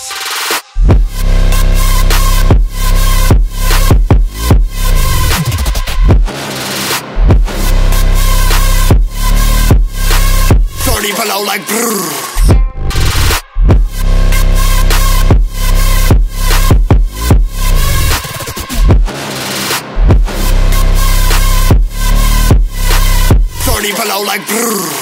thirty below like brrrr. thirty below like brrrr.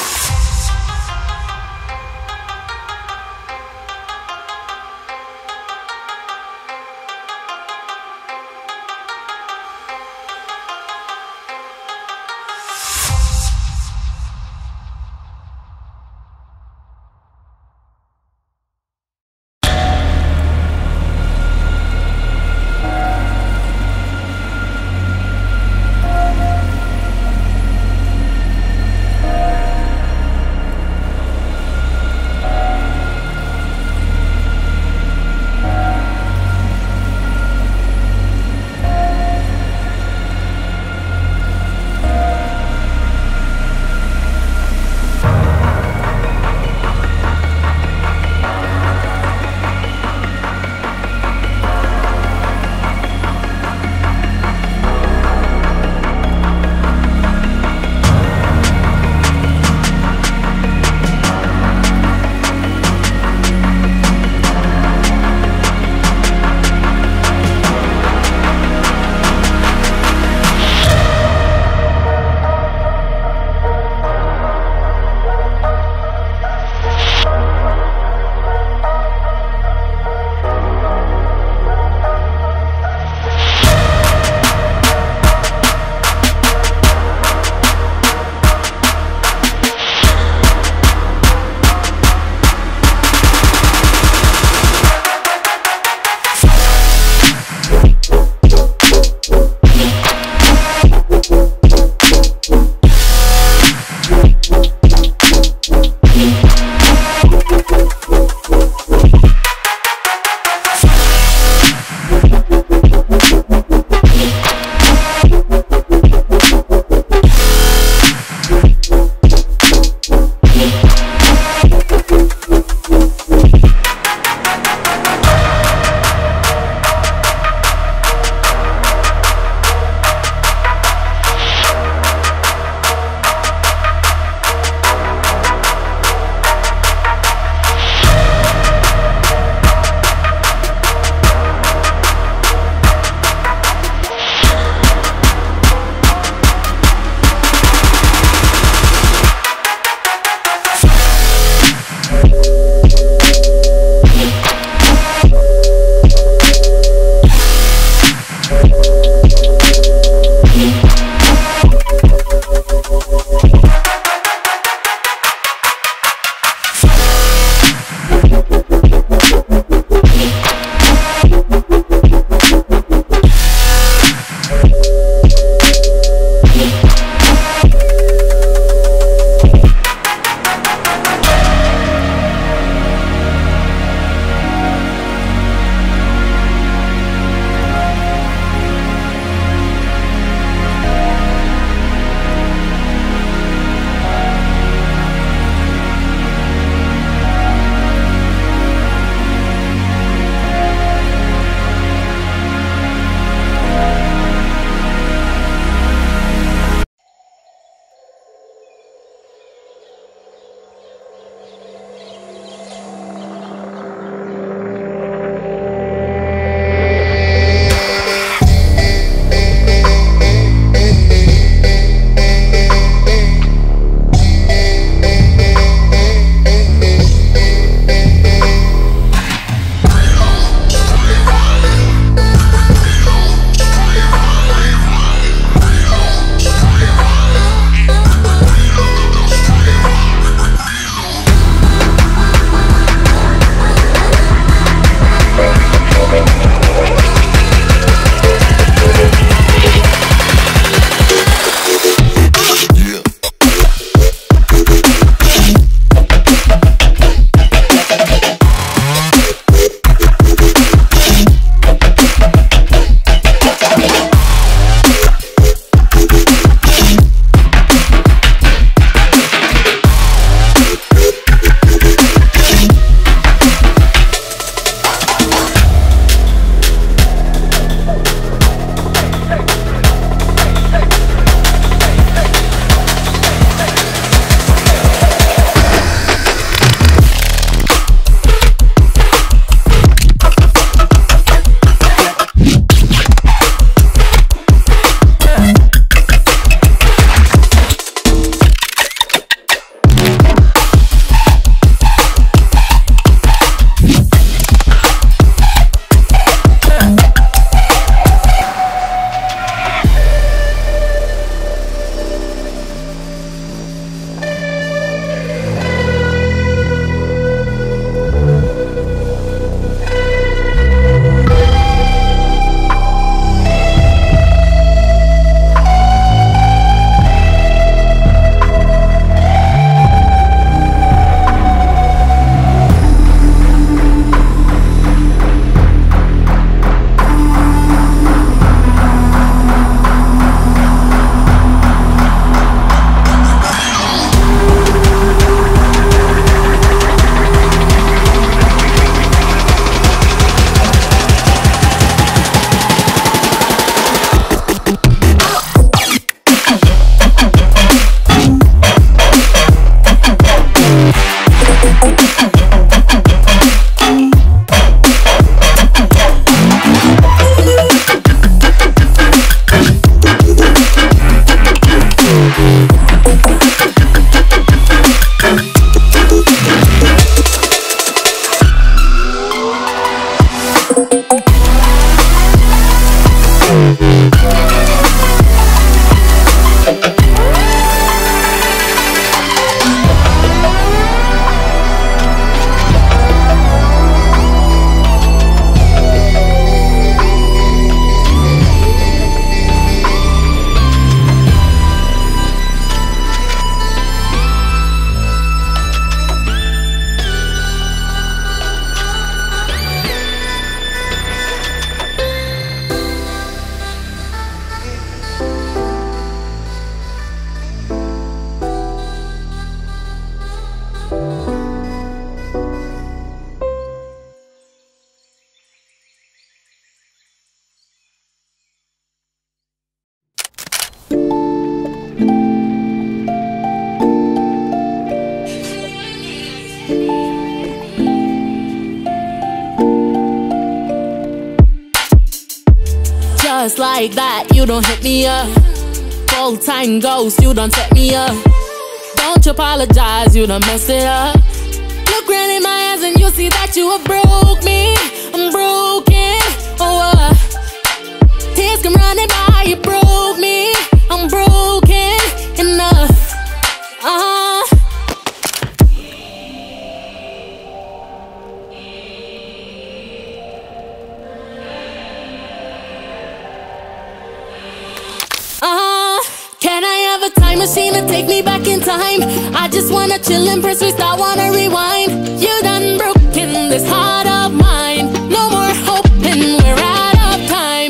Just like that, you don't hit me up. Full-time ghost, you don't set me up. Don't you apologize, you done messed it up. Look right in my eyes and you see that you have broke me. I'm broken, oh uh. Tears come running by, you broke me. I'm broken enough, uh-huh. Uh, can I have a time machine to take me back in time? I just wanna chill and press restart, wanna rewind. You done broken this heart of mine. No more hoping, we're out of time.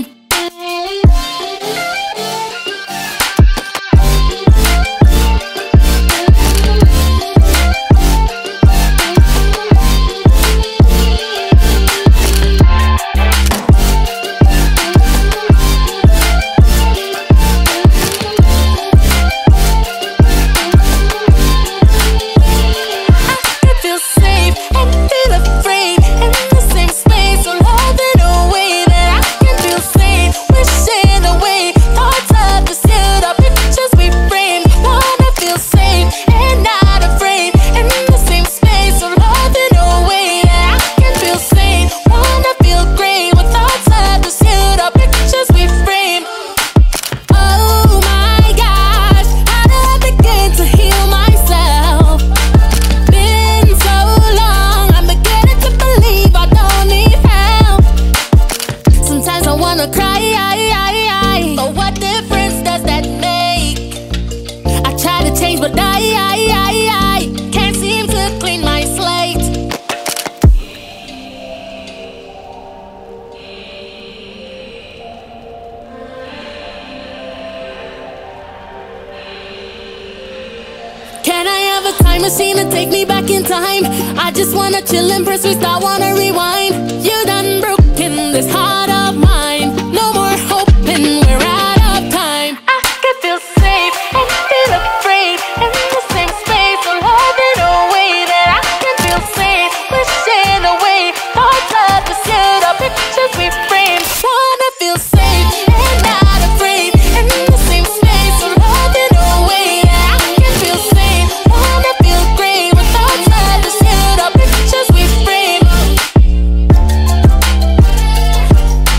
Machine to take me back in time. I just wanna chill and press restart, wanna rewind. You done broken this heart of mine. No more hoping, we're out of time. I can feel safe and feel afraid in the same space, so love in a way that I can feel safe. Pushing away thoughts of the pursuit of pictures we frame. Wanna feel safe and not afraid in the same space, so love in a way that I can feel safe. Wanna feel great with thoughts of the pursuit of pictures we frame.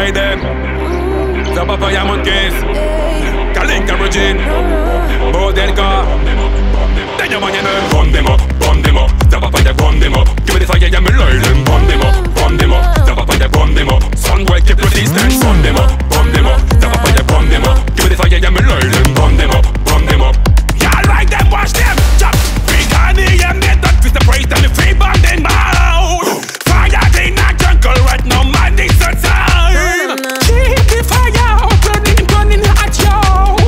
like them. The Papaya Monkeys, Kalinka Regine, Bodelka. Then you want you know, burn them up, burn them up. The Papaya burn them up. Give me the fire, yeah, me light them. Burn them up, burn them up. The Papaya burn them up. Sun boy keep resistance. Burn them up, burn them up. The Papaya burn them up. Give me the fire, yeah, me light them. Burn them up, burn them up. Y'all like them, watch them. Chop, big honey, yeah, me that twist the price and the free banding mouth. Fire in a jungle right now, man, it's a time. Keep the fire burning, burning hot, yo.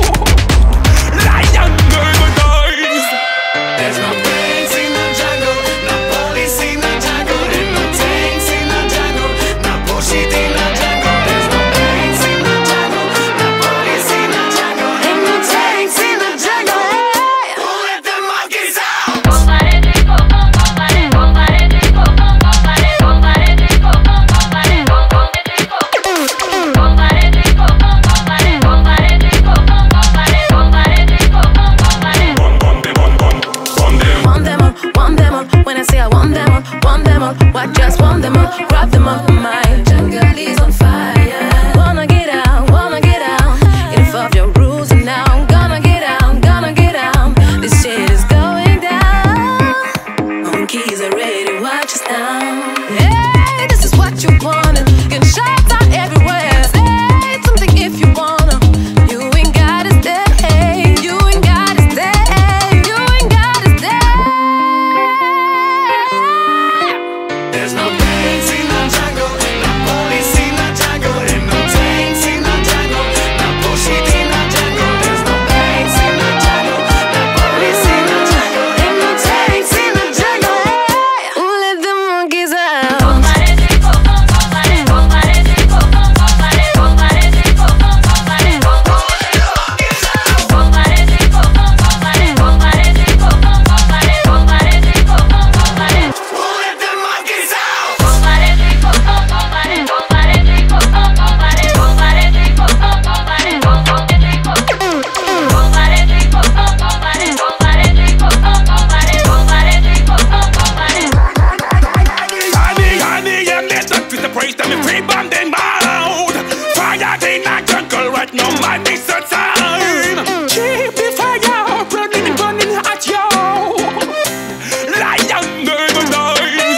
Lion never dies. There's no brains in the jungle, no police in the jungle, and no tanks in the jungle, no bullshit in the jungle. There's no brains in the jungle, no police in the jungle, and no tanks in the jungle. Who let the monkeys out? Want them up, want them up. When I say I want them up, want them up. I just want them up, grab them up. My jungle is on fire. Wanna get out, wanna get out. If of your rules and now I'm gonna get out, gonna get out. This shit is going down. Monkeys are ready to watch us now. Hey, this is what you wanted. Get shots out everywhere. Say something if you wanna. You ain't gotta stay. You ain't gotta stay. You ain't gotta stay. There's no brains in the jungle, no police in the jungle, and no tanks in the jungle, no bullshit in the jungle. There's no brains in the jungle, no police in the jungle, and no tanks in the jungle. Who let the monkeys out? Honey, honey, yeah, me that twist the price and the free banding mouth. Fire in a jungle right now, man, it's a time. Keep the fire burning, burning hot, yo. Lion never dies.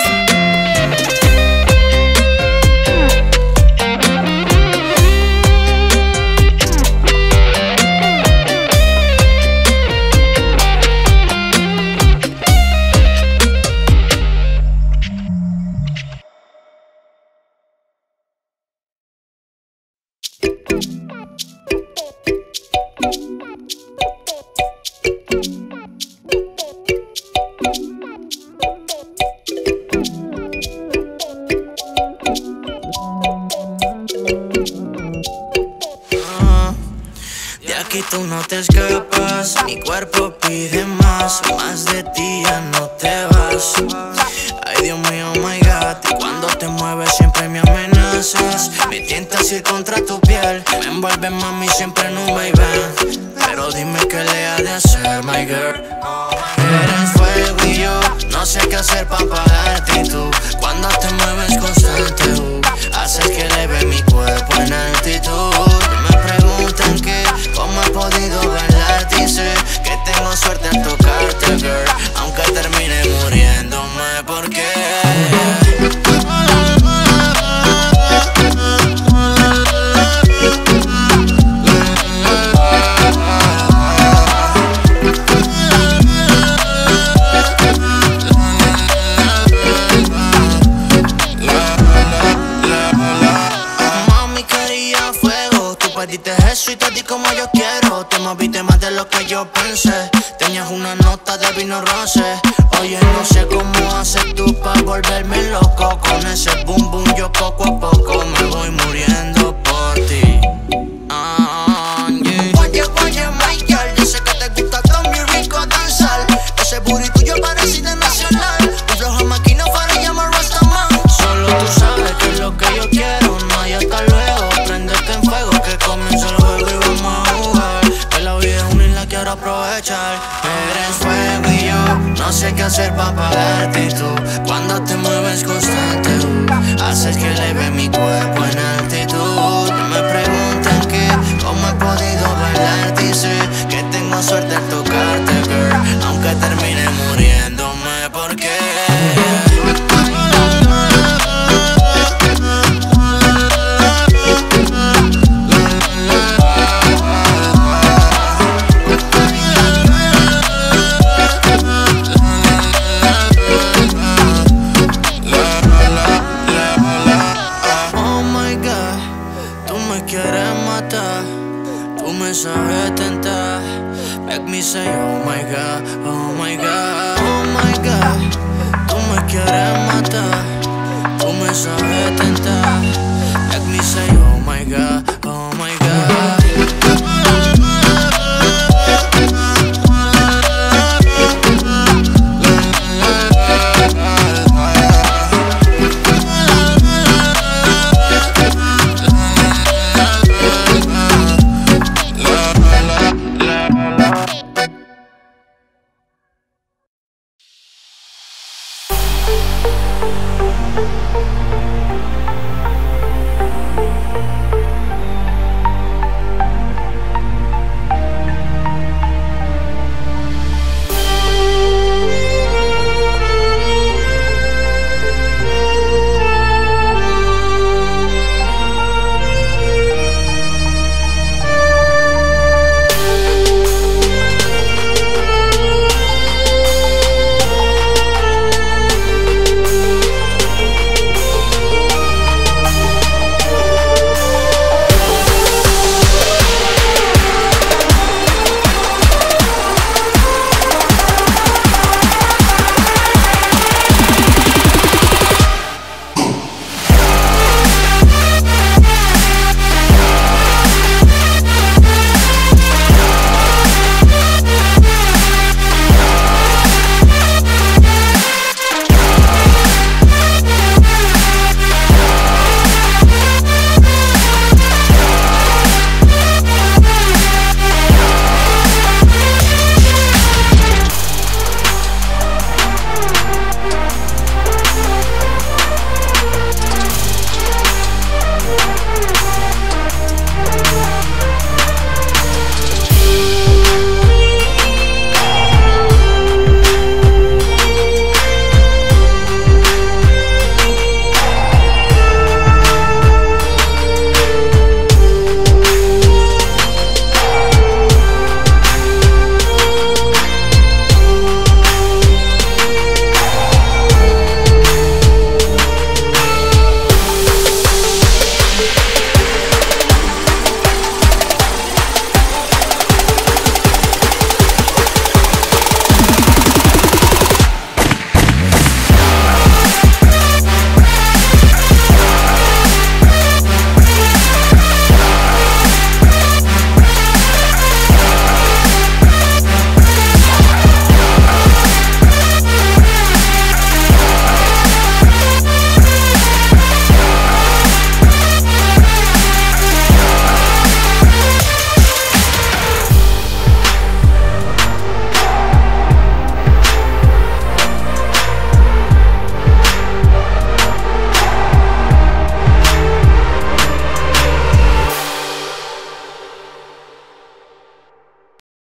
De aquí tú no te escapas, mi cuerpo pide más, más de ti ya no te vas. Ay Dios mío, oh my God, y cuando te mueves siempre me amenazas. Me tientas ir contra tu piel, me envuelves mami siempre en un vaivén. Pero dime qué le ha de hacer, my girl. Eres fuego y yo no sé qué hacer pa' apagarte. Y tú, cuando te mueves constante, uh, haces que eleve mi cuerpo en altitud. Me preguntan que cómo he podido bailarte y sé que tengo suerte al tocarte, girl. Aunque termine muriéndome, porque pediste eso y te di como yo quiero. Te moviste más de lo que yo pensé. Tenías una nota de vino rosé. Oye, no sé cómo haces tú pa' volverme loco. Con ese boom boom yo poco a poco me voy muriendo por ti. Ah, yeah. Oye, oye, my girl, yo sé que te gusta todo mi rico danzar. Ese booty tuyo parece de nacional. Un flow jamaquino para llamar Rastaman. Solo tú sabes que es lo que yo quiero. No hay hasta luego, prendete en fuego que comienza el juego y vamos a jugar. Que la vida es una y la quiero aprovechar. Eres fuego y yo no sé qué hacer pa' apagarte. Y tú, cuando te mueves constante, uh, haces que eleve mi cuerpo en altitud. sabes tentar. Make me say oh my god, oh my god, oh my god. Tú me quieres matar, tú me sabes tentar. Make me say